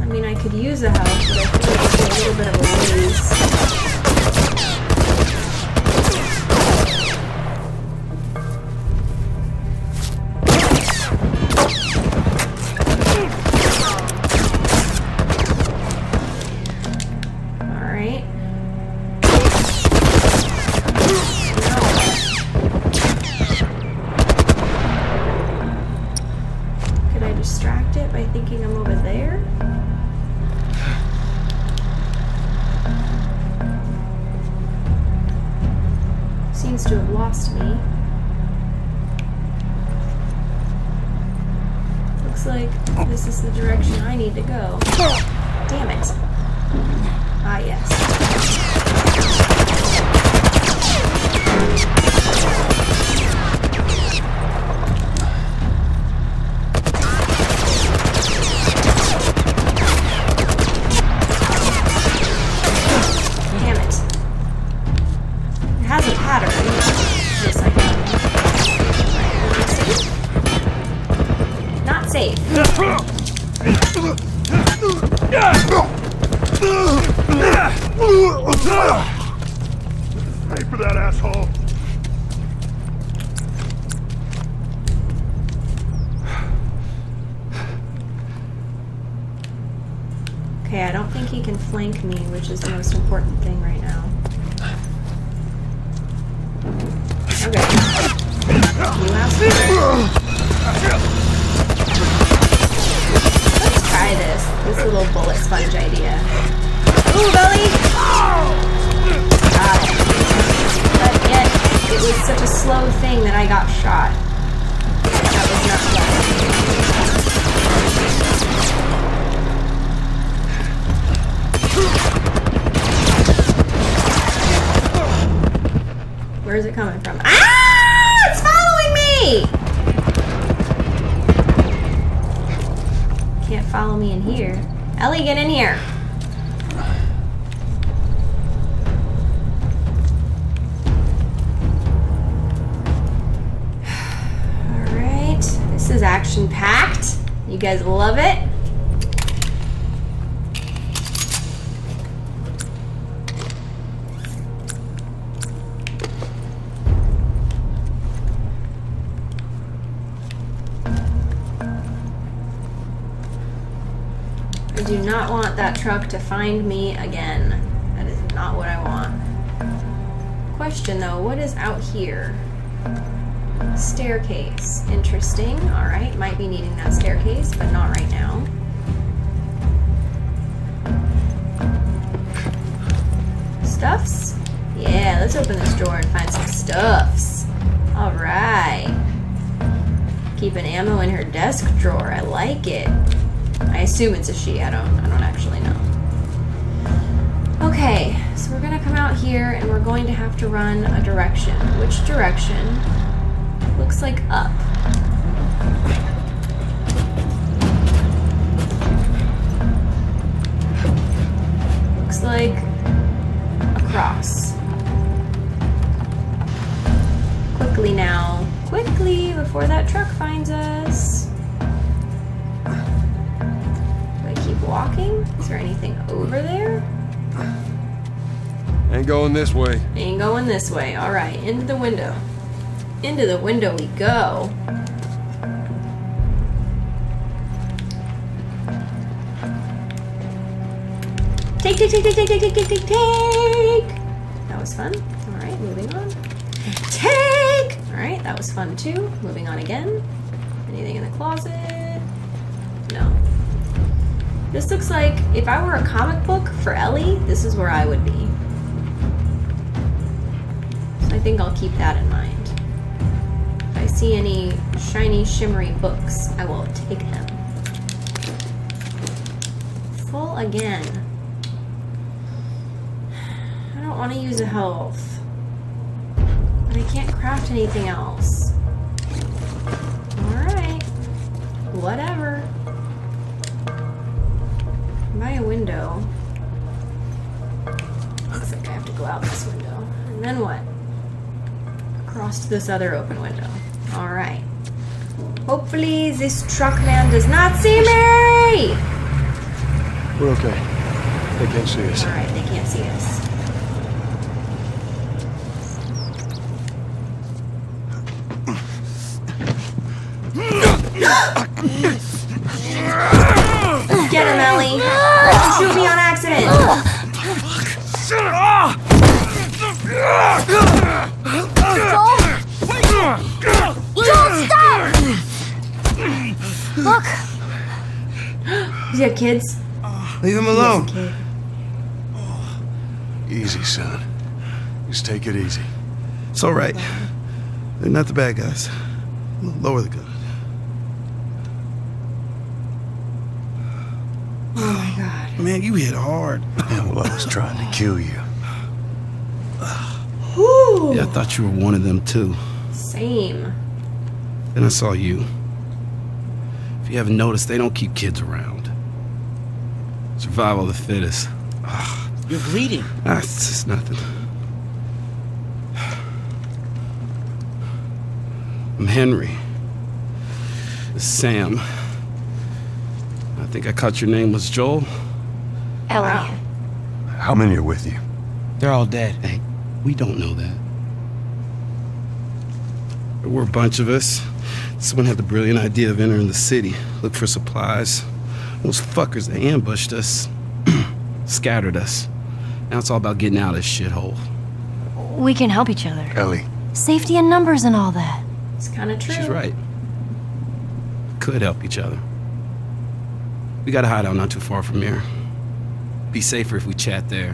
mean, I could use a help, but I feel like it's a little bit of a waste. Alright. Could I distract it by thinking I'm over there? Seems to have lost me. Looks like this is the direction I need to go. Damn it. Ah, yes. Pay for that, asshole! Okay, I don't think he can flank me, which is the most important thing right now. Okay. You asked for it. Let's try this. This little bullet sponge idea. Ooh, belly! Got it. But yet, it was such a slow thing that I got shot. That was not fun. Where is it coming from? Ah! It's following me! Can't follow me in here. Ellie, get in here. Alright. This is action-packed. You guys love it? I do not want that truck to find me again. That is not what I want. Question though, what is out here? Staircase. Interesting. Alright, might be needing that staircase, but not right now. Stuffs? Yeah, let's open this drawer and find some stuffs. Alright. Keeping ammo in her desk drawer. I like it. I assume it's a she. I don't I don't actually know. Okay, so we're gonna come out here and we're going to have to run a direction. Which direction? Looks like up. Looks like across. Quickly now. Quickly before that truck finds us. Keep walking? Is there anything over there? Ain't going this way. Ain't going this way. Alright, into the window. Into the window we go. Take, take, take, take, take, take, take, take, take, take! That was fun. Alright, moving on. Take! Alright, that was fun too. Moving on again. Anything in the closet? No. This looks like, if I were a comic book for Ellie, this is where I would be. So I think I'll keep that in mind. If I see any shiny, shimmery books, I will take them. Full again. I don't want to use a health. But I can't craft anything else. Alright. Whatever. By a window. Looks like I have to go out this window. And then what? Across to this other open window. Alright. Hopefully this truck man does not see me! We're okay. They can't see us. All right, they can't see us. Get him, Ellie. Don't shoot me on accident. Joel, stop! Look. He's got kids. Leave him alone. He has a kid. Easy, son. Just take it easy. It's all right. They're not the bad guys. Lower the gun. Oh my God. Man, you hit hard. Yeah, well, I was trying to kill you. Whew. Yeah, I thought you were one of them too. Same. Then I saw you. If you haven't noticed, they don't keep kids around. Survival of the fittest. Ugh. You're bleeding. Ah, it's just nothing. I'm Henry. This is Sam. I think I caught your name was Joel. Ellie. How many are with you? They're all dead. Hey, we don't know that. There were a bunch of us. Someone had the brilliant idea of entering the city, look for supplies. Those fuckers, they ambushed us, scattered us. Now it's all about getting out of this shithole. We can help each other. Ellie. Safety in numbers and all that. It's kind of true. She's right. Could help each other. We got a hideout not too far from here. Be safer if we chat there.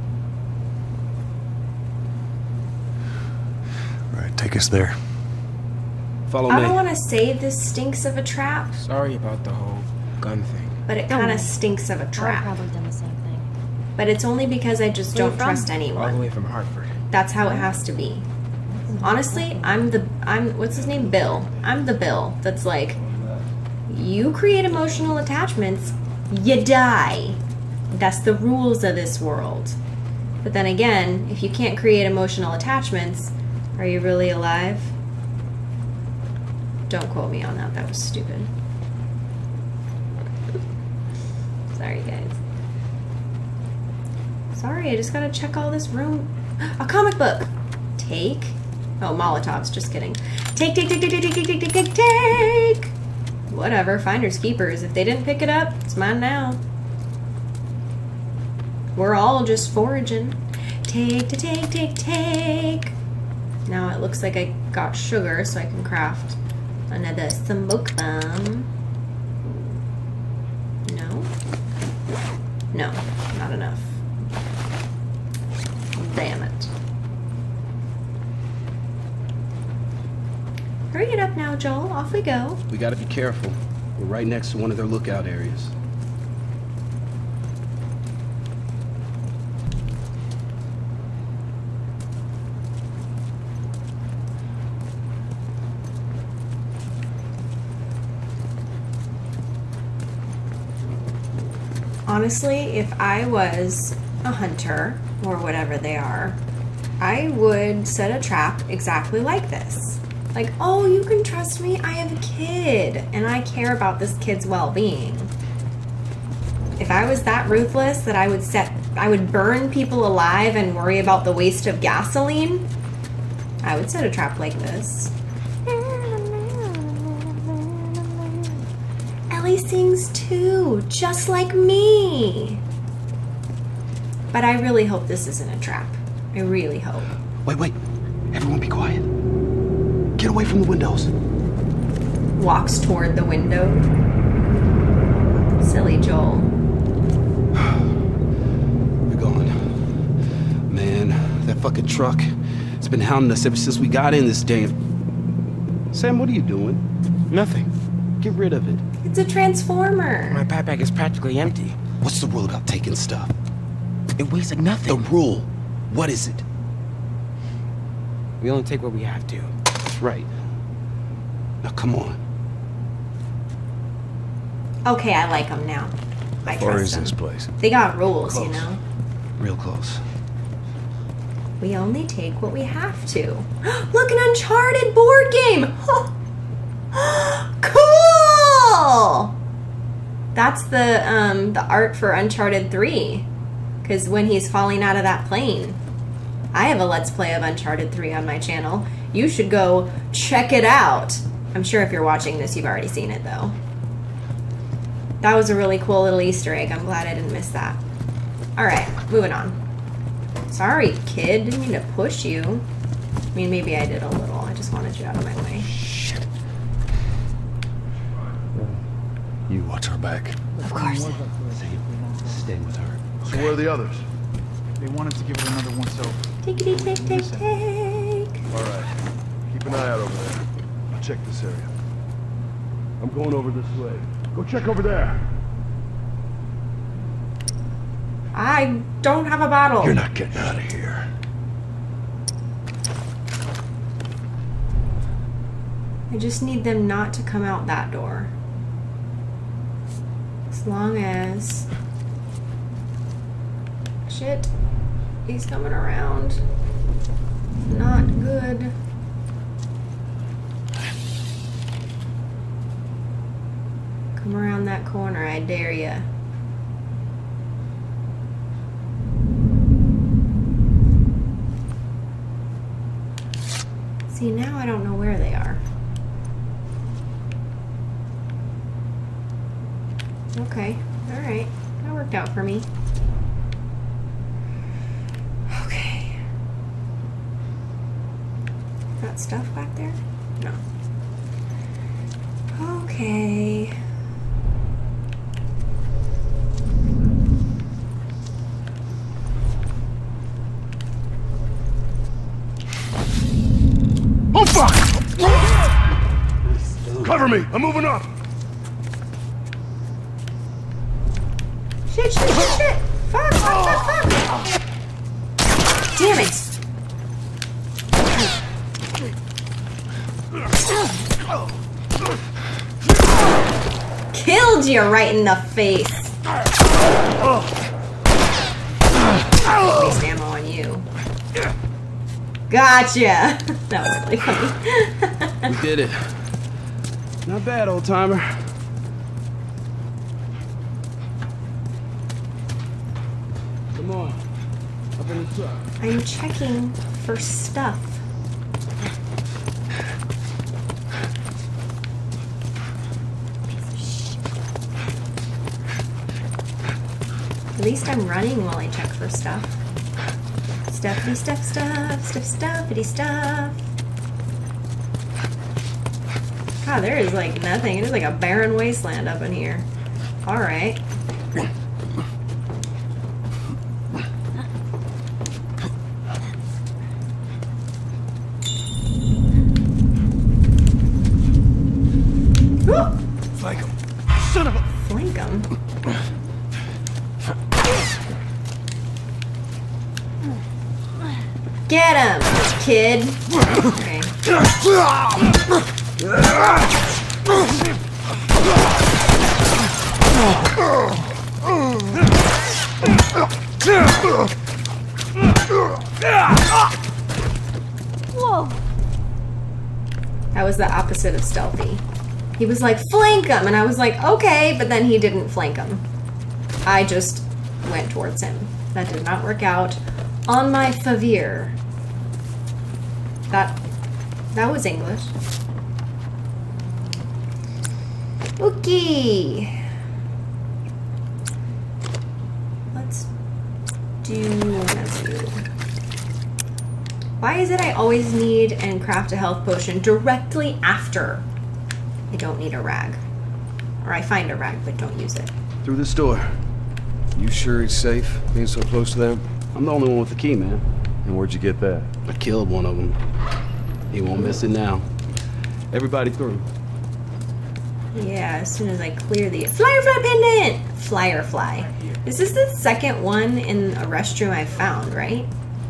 All right, take us there. Follow I me. don't want to say this stinks of a trap, Sorry about the whole gun thing. but it Don't kind worry. of stinks of a I've trap. probably done the same thing. But it's only because I just Where you don't from? trust All the anyone. way from Hartford. That's how it has to be. Honestly, I'm the I'm what's his name? Bill. I'm the Bill that's like, you create emotional attachments, you die. That's the rules of this world. But then again, if you can't create emotional attachments, are you really alive? Don't quote me on that. That was stupid. Sorry, guys. Sorry, I just gotta check all this room. A comic book. Take. Oh, Molotovs. Just kidding. Take, take, take, take, take, take, take, take, take, take. Whatever. Finders keepers. If they didn't pick it up, it's mine now. We're all just foraging. Take, to take, take, take. Now it looks like I got sugar, so I can craft another smoke bomb. No? No, not enough. Damn it. Hurry it up now, Joel. Off we go. We gotta be careful. We're right next to one of their lookout areas. Honestly, if I was a hunter, or whatever they are, I would set a trap exactly like this. Like, oh, you can trust me, I have a kid, and I care about this kid's well-being. If I was that ruthless that I would set, I would burn people alive and worry about the waste of gasoline, I would set a trap like this. Ellie sings too, just like me. But I really hope this isn't a trap. I really hope. Wait, wait. Everyone be quiet. Get away from the windows. Walks toward the window. Silly Joel. We're gone. Man, that fucking truck, it's been hounding us ever since we got in this damn... Sam, what are you doing? Nothing. Get rid of it. It's a transformer. My backpack is practically empty. What's the rule about taking stuff? It weighs like nothing. The rule. What is it? We only take what we have to. That's right. Now come on. Okay, I like them now. I How far trust is them. this place? They got rules, you Close. know. Real close. We only take what we have to. Look, an Uncharted board game! Cool! That's the um, the art for Uncharted three. Because when he's falling out of that plane. I have a Let's Play of Uncharted three on my channel. You should go check it out. I'm sure if you're watching this, you've already seen it, though. That was a really cool little Easter egg. I'm glad I didn't miss that. Alright, moving on. Sorry, kid. Didn't mean to push you. I mean, maybe I did a little. I just wanted you out of my way. Shit. You watch our back. Of course. Stay with her. So where are the others? They wanted to give it another once over. Tickety take, take, take. All right. Keep an eye out over there. I'll check this area. I'm going over this way. Go check over there. I don't have a bottle. You're not getting out of here. I just need them not to come out that door. As long as... Shit. He's coming around. Not good. Come around that corner, I dare ya. See, now I don't know where they are. Okay, alright. That worked out for me. Okay. Got stuff back there? No. Okay. Oh, fuck! Cover me! I'm moving up! Shit, shit, shit, shit! Fuck, fuck, fuck, fuck! Damn it! Killed you right in the face! Waste ammo on you. Gotcha! That was really funny. We did it. Not bad, old timer. Come on. Up in the truck. I'm checking for stuff. At least I'm running while I check for stuff. Stuffity stuff stuff, stuff stuffity stuff. God, there is like nothing. It is like a barren wasteland up in here. Alright. Flank him. Son of a... Flank him. Get him, kid. Okay. Whoa. That was the opposite of stealthy. He was like, flank him, and I was like, okay, but then he didn't flank him. I just went towards him. That did not work out on my favor. That, that was English. Okay. Let's do Mezu. Why is it I always need and craft a health potion directly after I don't need a rag? Or I find a rag but don't use it. Through this door. You sure it's safe being so close to them? I'm the only one with the key, man. And where'd you get that? I killed one of them. He won't miss it now. Everybody through. Yeah, as soon as I clear the Firefly pendant! Firefly. This is the second one in a restroom I've found, right?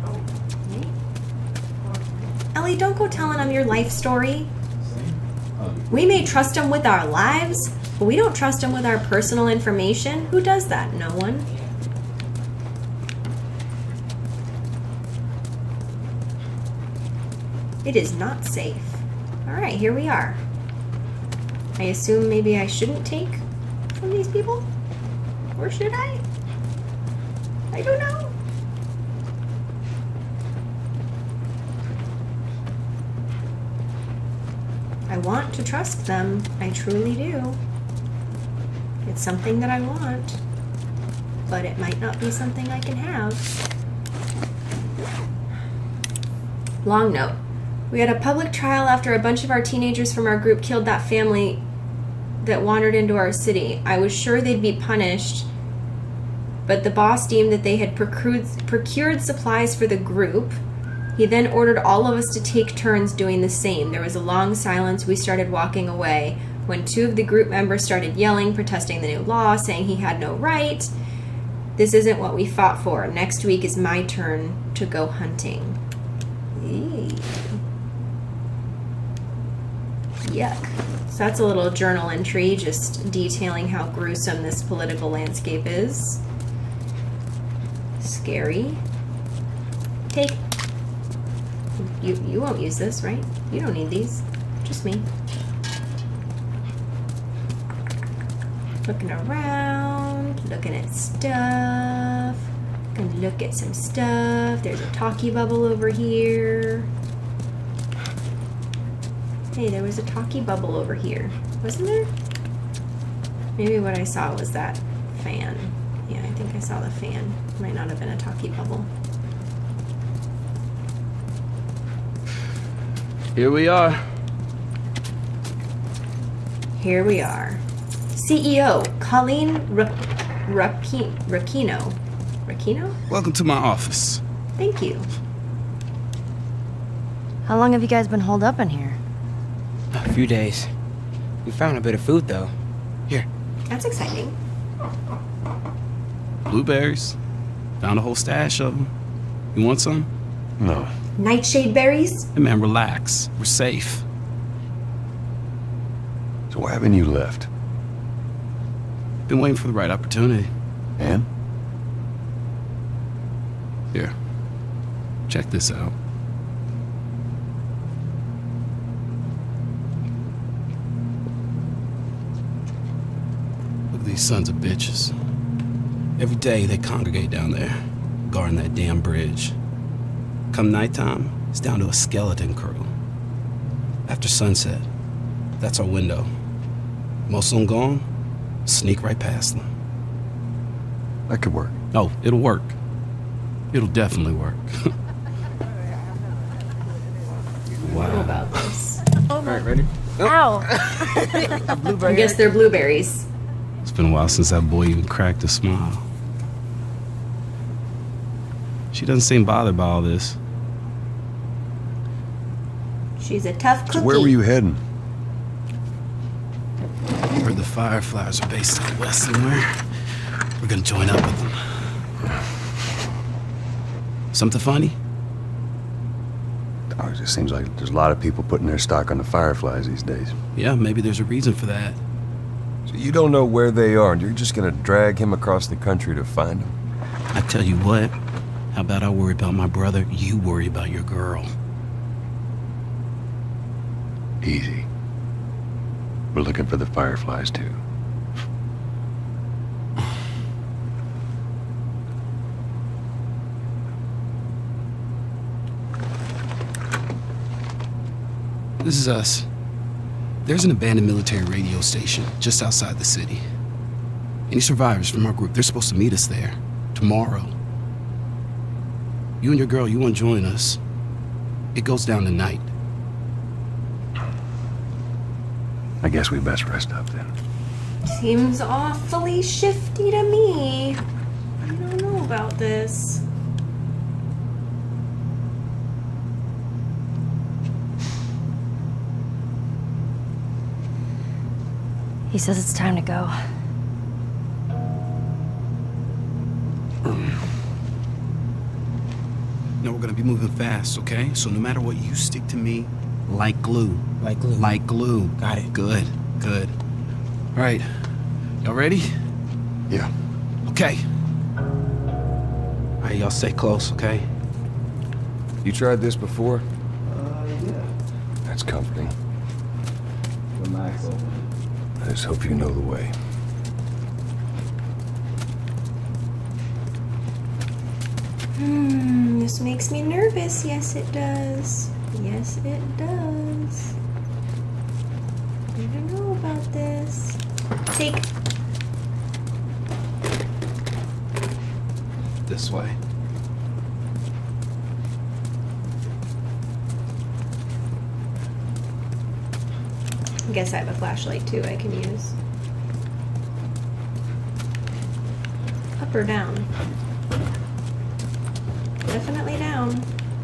Ellie, don't go telling him your life story. We may trust him with our lives, but we don't trust him with our personal information. Who does that? No one. It is not safe. Alright, here we are. I assume maybe I shouldn't take from these people? Or should I? I don't know. I want to trust them. I truly do. It's something that I want, but it might not be something I can have. Long note. We had a public trial after a bunch of our teenagers from our group killed that family that wandered into our city. I was sure they'd be punished, but the boss deemed that they had procured, procured supplies for the group. He then ordered all of us to take turns doing the same. There was a long silence. We started walking away when two of the group members started yelling, protesting the new law, saying he had no right. This isn't what we fought for. Next week is my turn to go hunting. Eee. Yuck. So that's a little journal entry just detailing how gruesome this political landscape is. Scary. Take. You, you won't use this, right? You don't need these. Just me. Looking around, looking at stuff. Gonna look at some stuff. There's a talkie bubble over here. Hey, there was a talkie bubble over here, wasn't there? Maybe what I saw was that fan. Yeah, I think I saw the fan. Might not have been a talkie bubble. Here we are. Here we are. C E O, Colleen Rapino. Rapino? Welcome to my office. Thank you. How long have you guys been holed up in here? A few days. We found a bit of food, though. Here. That's exciting. Blueberries. Found a whole stash of them. You want some? No. Nightshade berries? Hey man, relax. We're safe. So why haven't you left? Been waiting for the right opportunity. And? Here. Check this out. Look at these sons of bitches. Every day they congregate down there, guarding that damn bridge. Come nighttime, it's down to a skeleton crew. After sunset, that's our window. Most of them gone, sneak right past them. That could work. Oh, it'll work. It'll definitely work. What about this? All right, ready? Ow! I guess they're blueberries. It's been a while since that boy even cracked a smile. She doesn't seem bothered by all this. She's a tough cookie. So where were you heading? Heard the Fireflies are based out west somewhere. We're gonna join up with them. Something funny? Oh, it just seems like there's a lot of people putting their stock on the Fireflies these days. Yeah, maybe there's a reason for that. So you don't know where they are, and you're just gonna drag him across the country to find them? I tell you what, how about I worry about my brother, you worry about your girl. Easy. We're looking for the Fireflies, too. This is us. There's an abandoned military radio station just outside the city. Any survivors from our group, they're supposed to meet us there tomorrow. You and your girl, you want to join us. It goes down tonight. I guess we best rest up then. Seems awfully shifty to me. I don't know about this. He says it's time to go. No, we're gonna be moving fast, okay? So no matter what, you stick to me like glue. Like glue. Like glue. Got it. Good, good. All right, y'all ready? Yeah. Okay. All right, y'all stay close, okay? You tried this before? Uh, yeah. That's comforting. Relax. I just hope you know the way. Hmm, this makes me nervous. Yes, it does. Yes, it does. I don't know about this. Take. This way. I guess I have a flashlight too I can use. Up or down? Definitely down.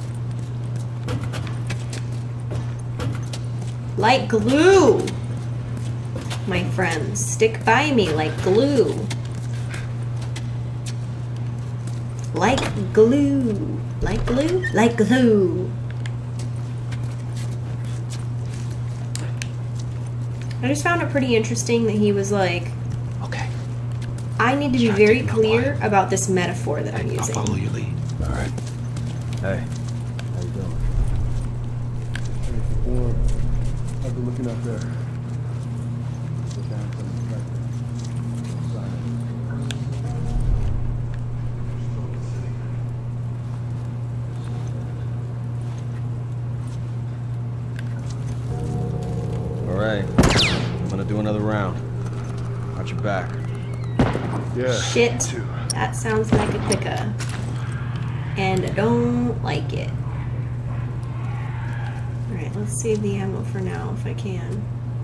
Like glue! My friends, stick by me like glue. Like glue. Like glue? Like glue. I just found it pretty interesting that he was like, okay, I need to be very clear about this metaphor that I'm I'll using. follow your lead. All right. Hey, how you doing? Hey, warm. How's it looking up there? Look down from the tractor. All right. I'm gonna do another round. Watch your back. Yeah. Shit. That sounds like a picker. And I don't like it. Alright, let's save the ammo for now if I can.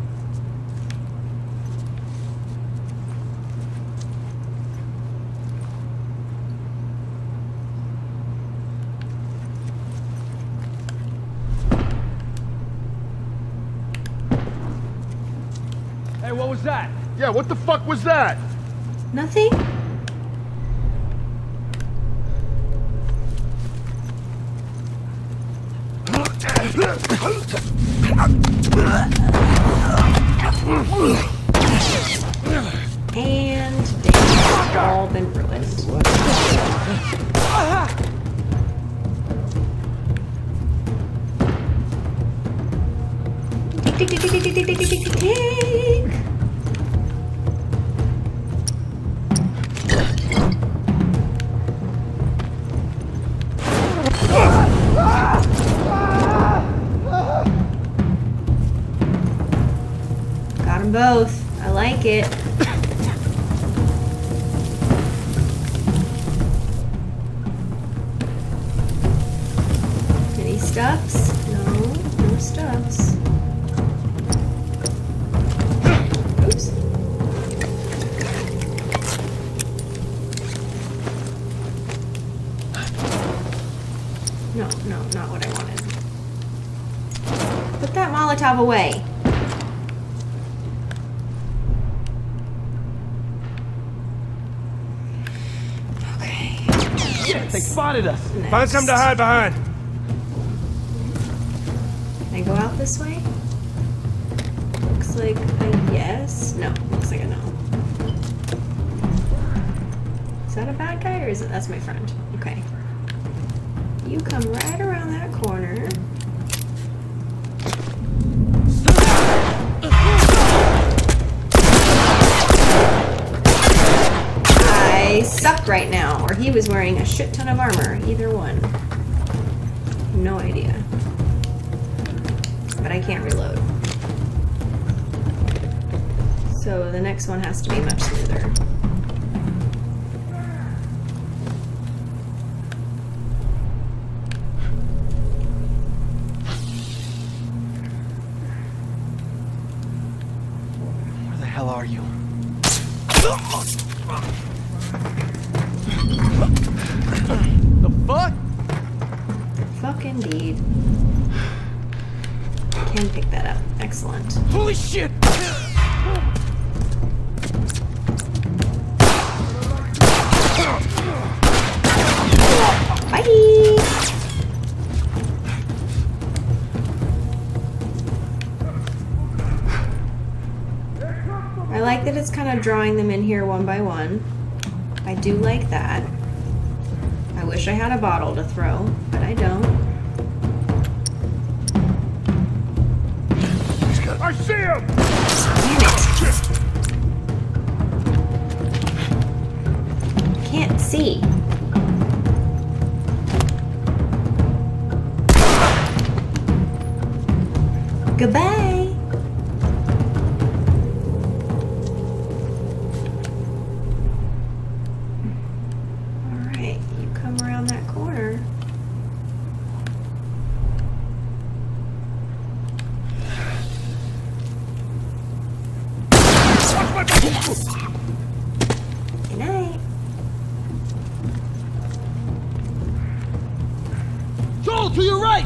Hey, what was that? Yeah, what the fuck was that? Nothing? And they've all been ruined. Tick, tick, tick, tick, tick, tick, tick, tick, tick, tick. Got them both. I like it. Any stuffs? No, no stuffs. Oops. No, no, not what I wanted. Put that Molotov away. They spotted us. Next. Find something to hide behind. Can I go out this way? Looks like a yes. No, looks like a no. Is that a bad guy or is it? That's my friend. Okay. You come right around that corner. I suck right now, or he was wearing a shit ton of armor. Either one. No idea. But I can't reload. So the next one has to be much smoother. Where the hell are you? The fuck? Fuck indeed. Can pick that up. Excellent. Holy shit! Bye! I like that it's kind of drawing them in here one by one. I do like that. I wish I had a bottle to throw, but I don't. I see him! Damn it! Can't see. Goodbye. Alright, you come around that corner. Good night. Joel, to your right!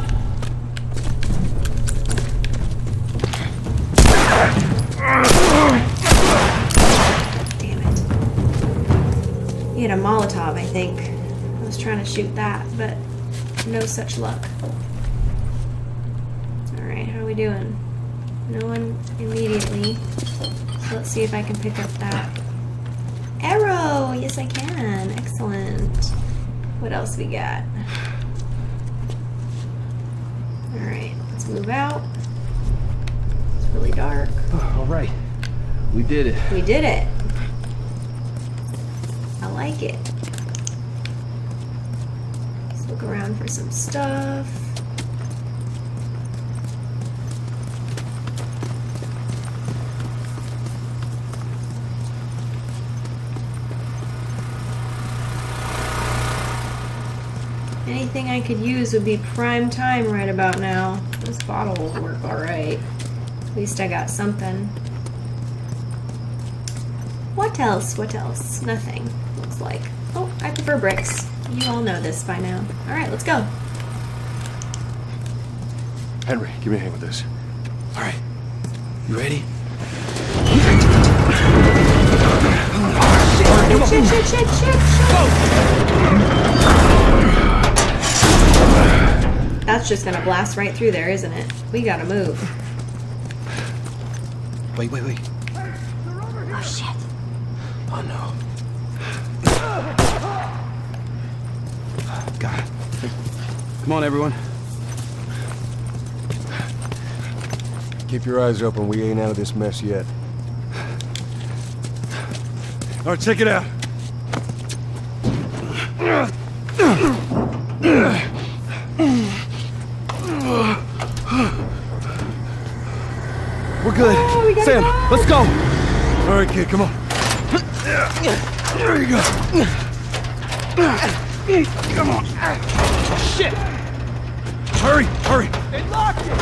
Damn it. He had a Molotov, I think. I was trying to shoot that, but no such luck. Alright, how are we doing? No one immediately. So let's see if I can pick up that arrow. Yes, I can. Excellent. What else we got? Alright, let's move out. It's really dark. Oh, all right. We did it. We did it. I like it. Let's look around for some stuff. Anything I could use would be prime time right about now. This bottle will work alright. At least I got something. What else? What else? Nothing. Looks like. Oh, I prefer bricks. You all know this by now. Alright, let's go. Henry, give me a hand with this. All right. You ready? Shit, shit, shit, shit, shit. That's just gonna blast right through there, isn't it? We gotta move. Wait, wait, wait. Oh, shit. Oh, no. Got it. Come on, everyone. Keep your eyes open. We ain't out of this mess yet. All right, check it out. We're good. Oh, we gotta Sam, go. let's go. All right, kid, come on. There you go. Come on. Shit. Hurry, hurry. They locked it!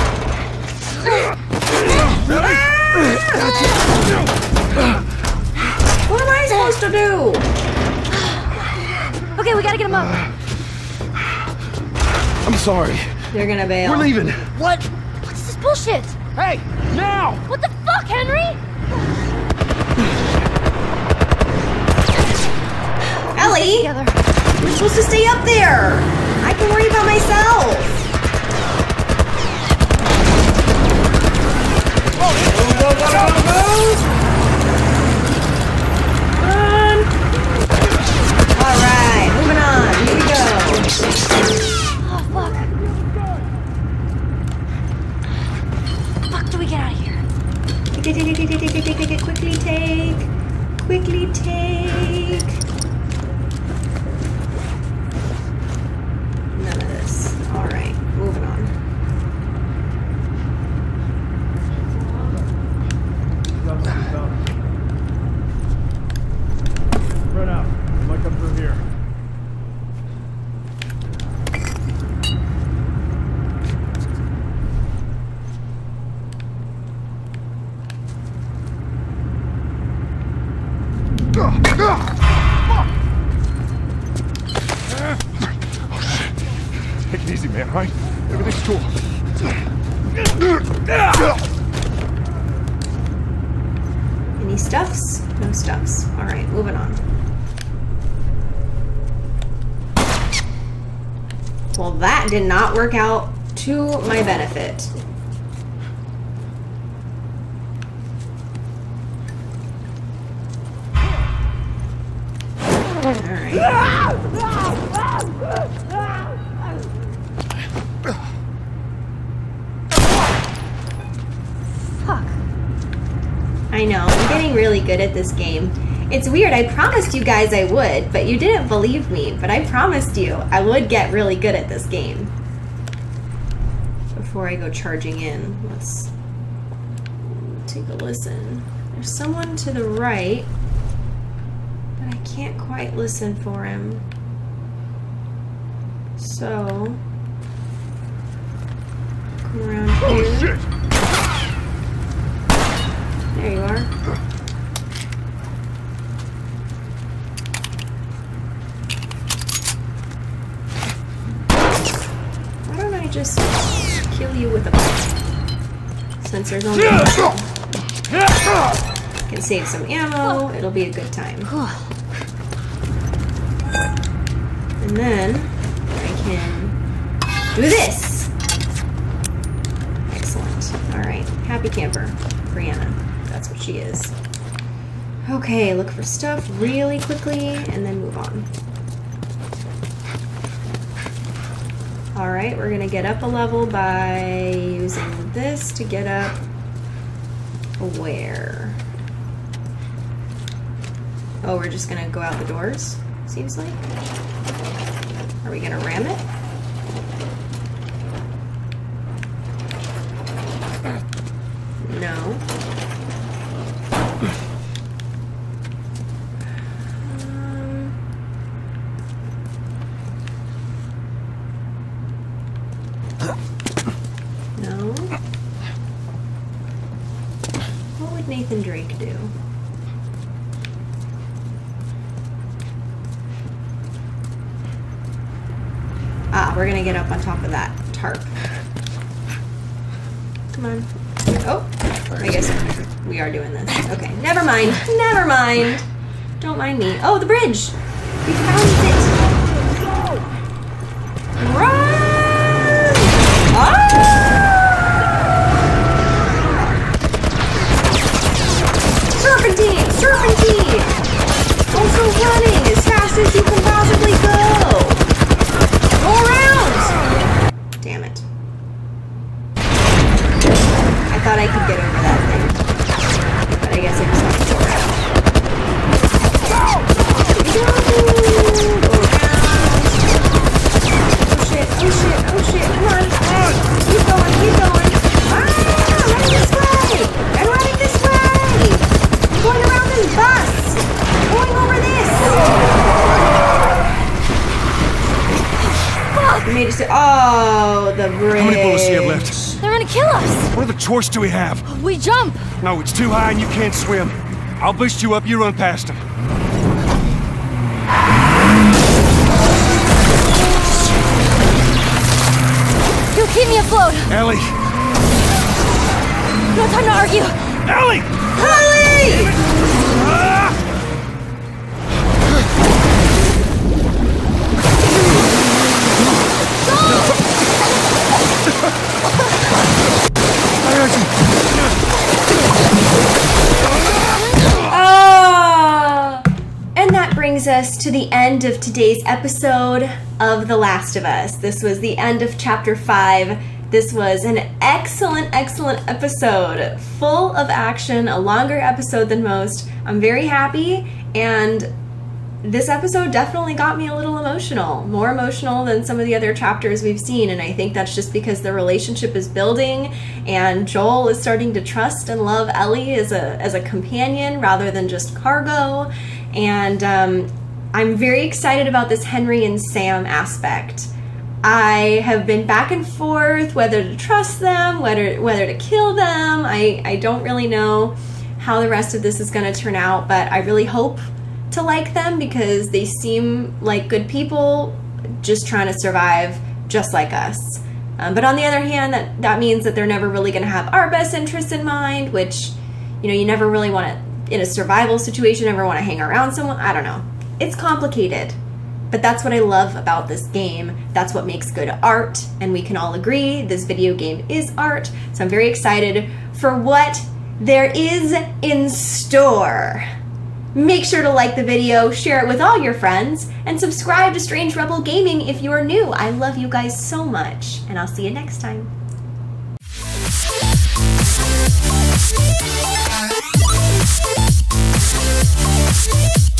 What am I supposed to do? Okay, we gotta get him up. I'm sorry. They're gonna bail. We're leaving. What? What's this bullshit? Hey, now! What the fuck, Henry? Ellie, Together. you're supposed to stay up there. I can worry about myself. Run. All right, moving on. Here we go. Oh, fuck. Fuck do we get out of here? Take, take, take, take, take, take, take, take, quickly take. Quickly take. None of this. All right, moving on. Spread out. We might come through here. Take it easy, man, all right? Everything's cool. Any stuffs? No stuffs. All right, moving on. Well, that did not work out to my benefit. All right. Fuck. I know, I'm getting really good at this game. It's weird, I promised you guys I would, but you didn't believe me. But I promised you I would get really good at this game. Before I go charging in, let's take a listen. There's someone to the right, but I can't quite listen for him. So, come around here. Oh, shit! There you are. Why don't I just kill you with a bite? Since there's only one. Can save some ammo. It'll be a good time. And then I can do this. Excellent. All right, happy camper, Brianna. That's what she is. Okay, look for stuff really quickly and then move on. All right, we're gonna get up a level by using this to get up where? Oh, we're just gonna go out the doors, seems like. Are we gonna ram it? No. Um, no. What would Nathan Drake do? Ah, we're gonna get up on top of that tarp. Come on. Oh, I guess we are doing this. Okay, never mind. Never mind. Don't mind me. Oh, the bridge. We found it. Run! Ah! Serpentine! Serpentine! Also running as fast as you can possibly go. Go around! Damn it. I thought I could get over that thing. But I guess I just have to go around. Go around! Oh shit, oh shit, oh shit, come on! Keep going, keep going! Ah! Running this way! I'm running this way! I'm going around this bus! I'm going over this! Fuck! We made it to- Oh, the bridge. How many bullets do you have left? They're gonna kill us! What other choice do we have? We jump! No, it's too high and you can't swim. I'll boost you up, you run past them. You'll keep me afloat! Ellie! No time to argue! Ellie! Ellie! Ah! Oh! And that brings us to the end of today's episode of The Last of Us. This was the end of chapter five. This was an excellent, excellent episode, full of action, a longer episode than most. I'm very happy, and this episode definitely got me a little emotional, more emotional than some of the other chapters we've seen, and I think that's just because the relationship is building and Joel is starting to trust and love Ellie as a as a companion rather than just cargo. And um, I'm very excited about this Henry and Sam aspect. I have been back and forth whether to trust them, whether whether to kill them. I, I don't really know how the rest of this is going to turn out, but I really hope to like them because they seem like good people just trying to survive just like us. Um, but on the other hand, that, that means that they're never really going to have our best interests in mind, which, you know, you never really want to, in a survival situation, ever want to hang around someone. I don't know. It's complicated. But that's what I love about this game. That's what makes good art, and we can all agree this video game is art. So I'm very excited for what there is in store. Make sure to like the video, share it with all your friends, and subscribe to Strange Rebel Gaming if you are new. I love you guys so much, and I'll see you next time. We'll be right back.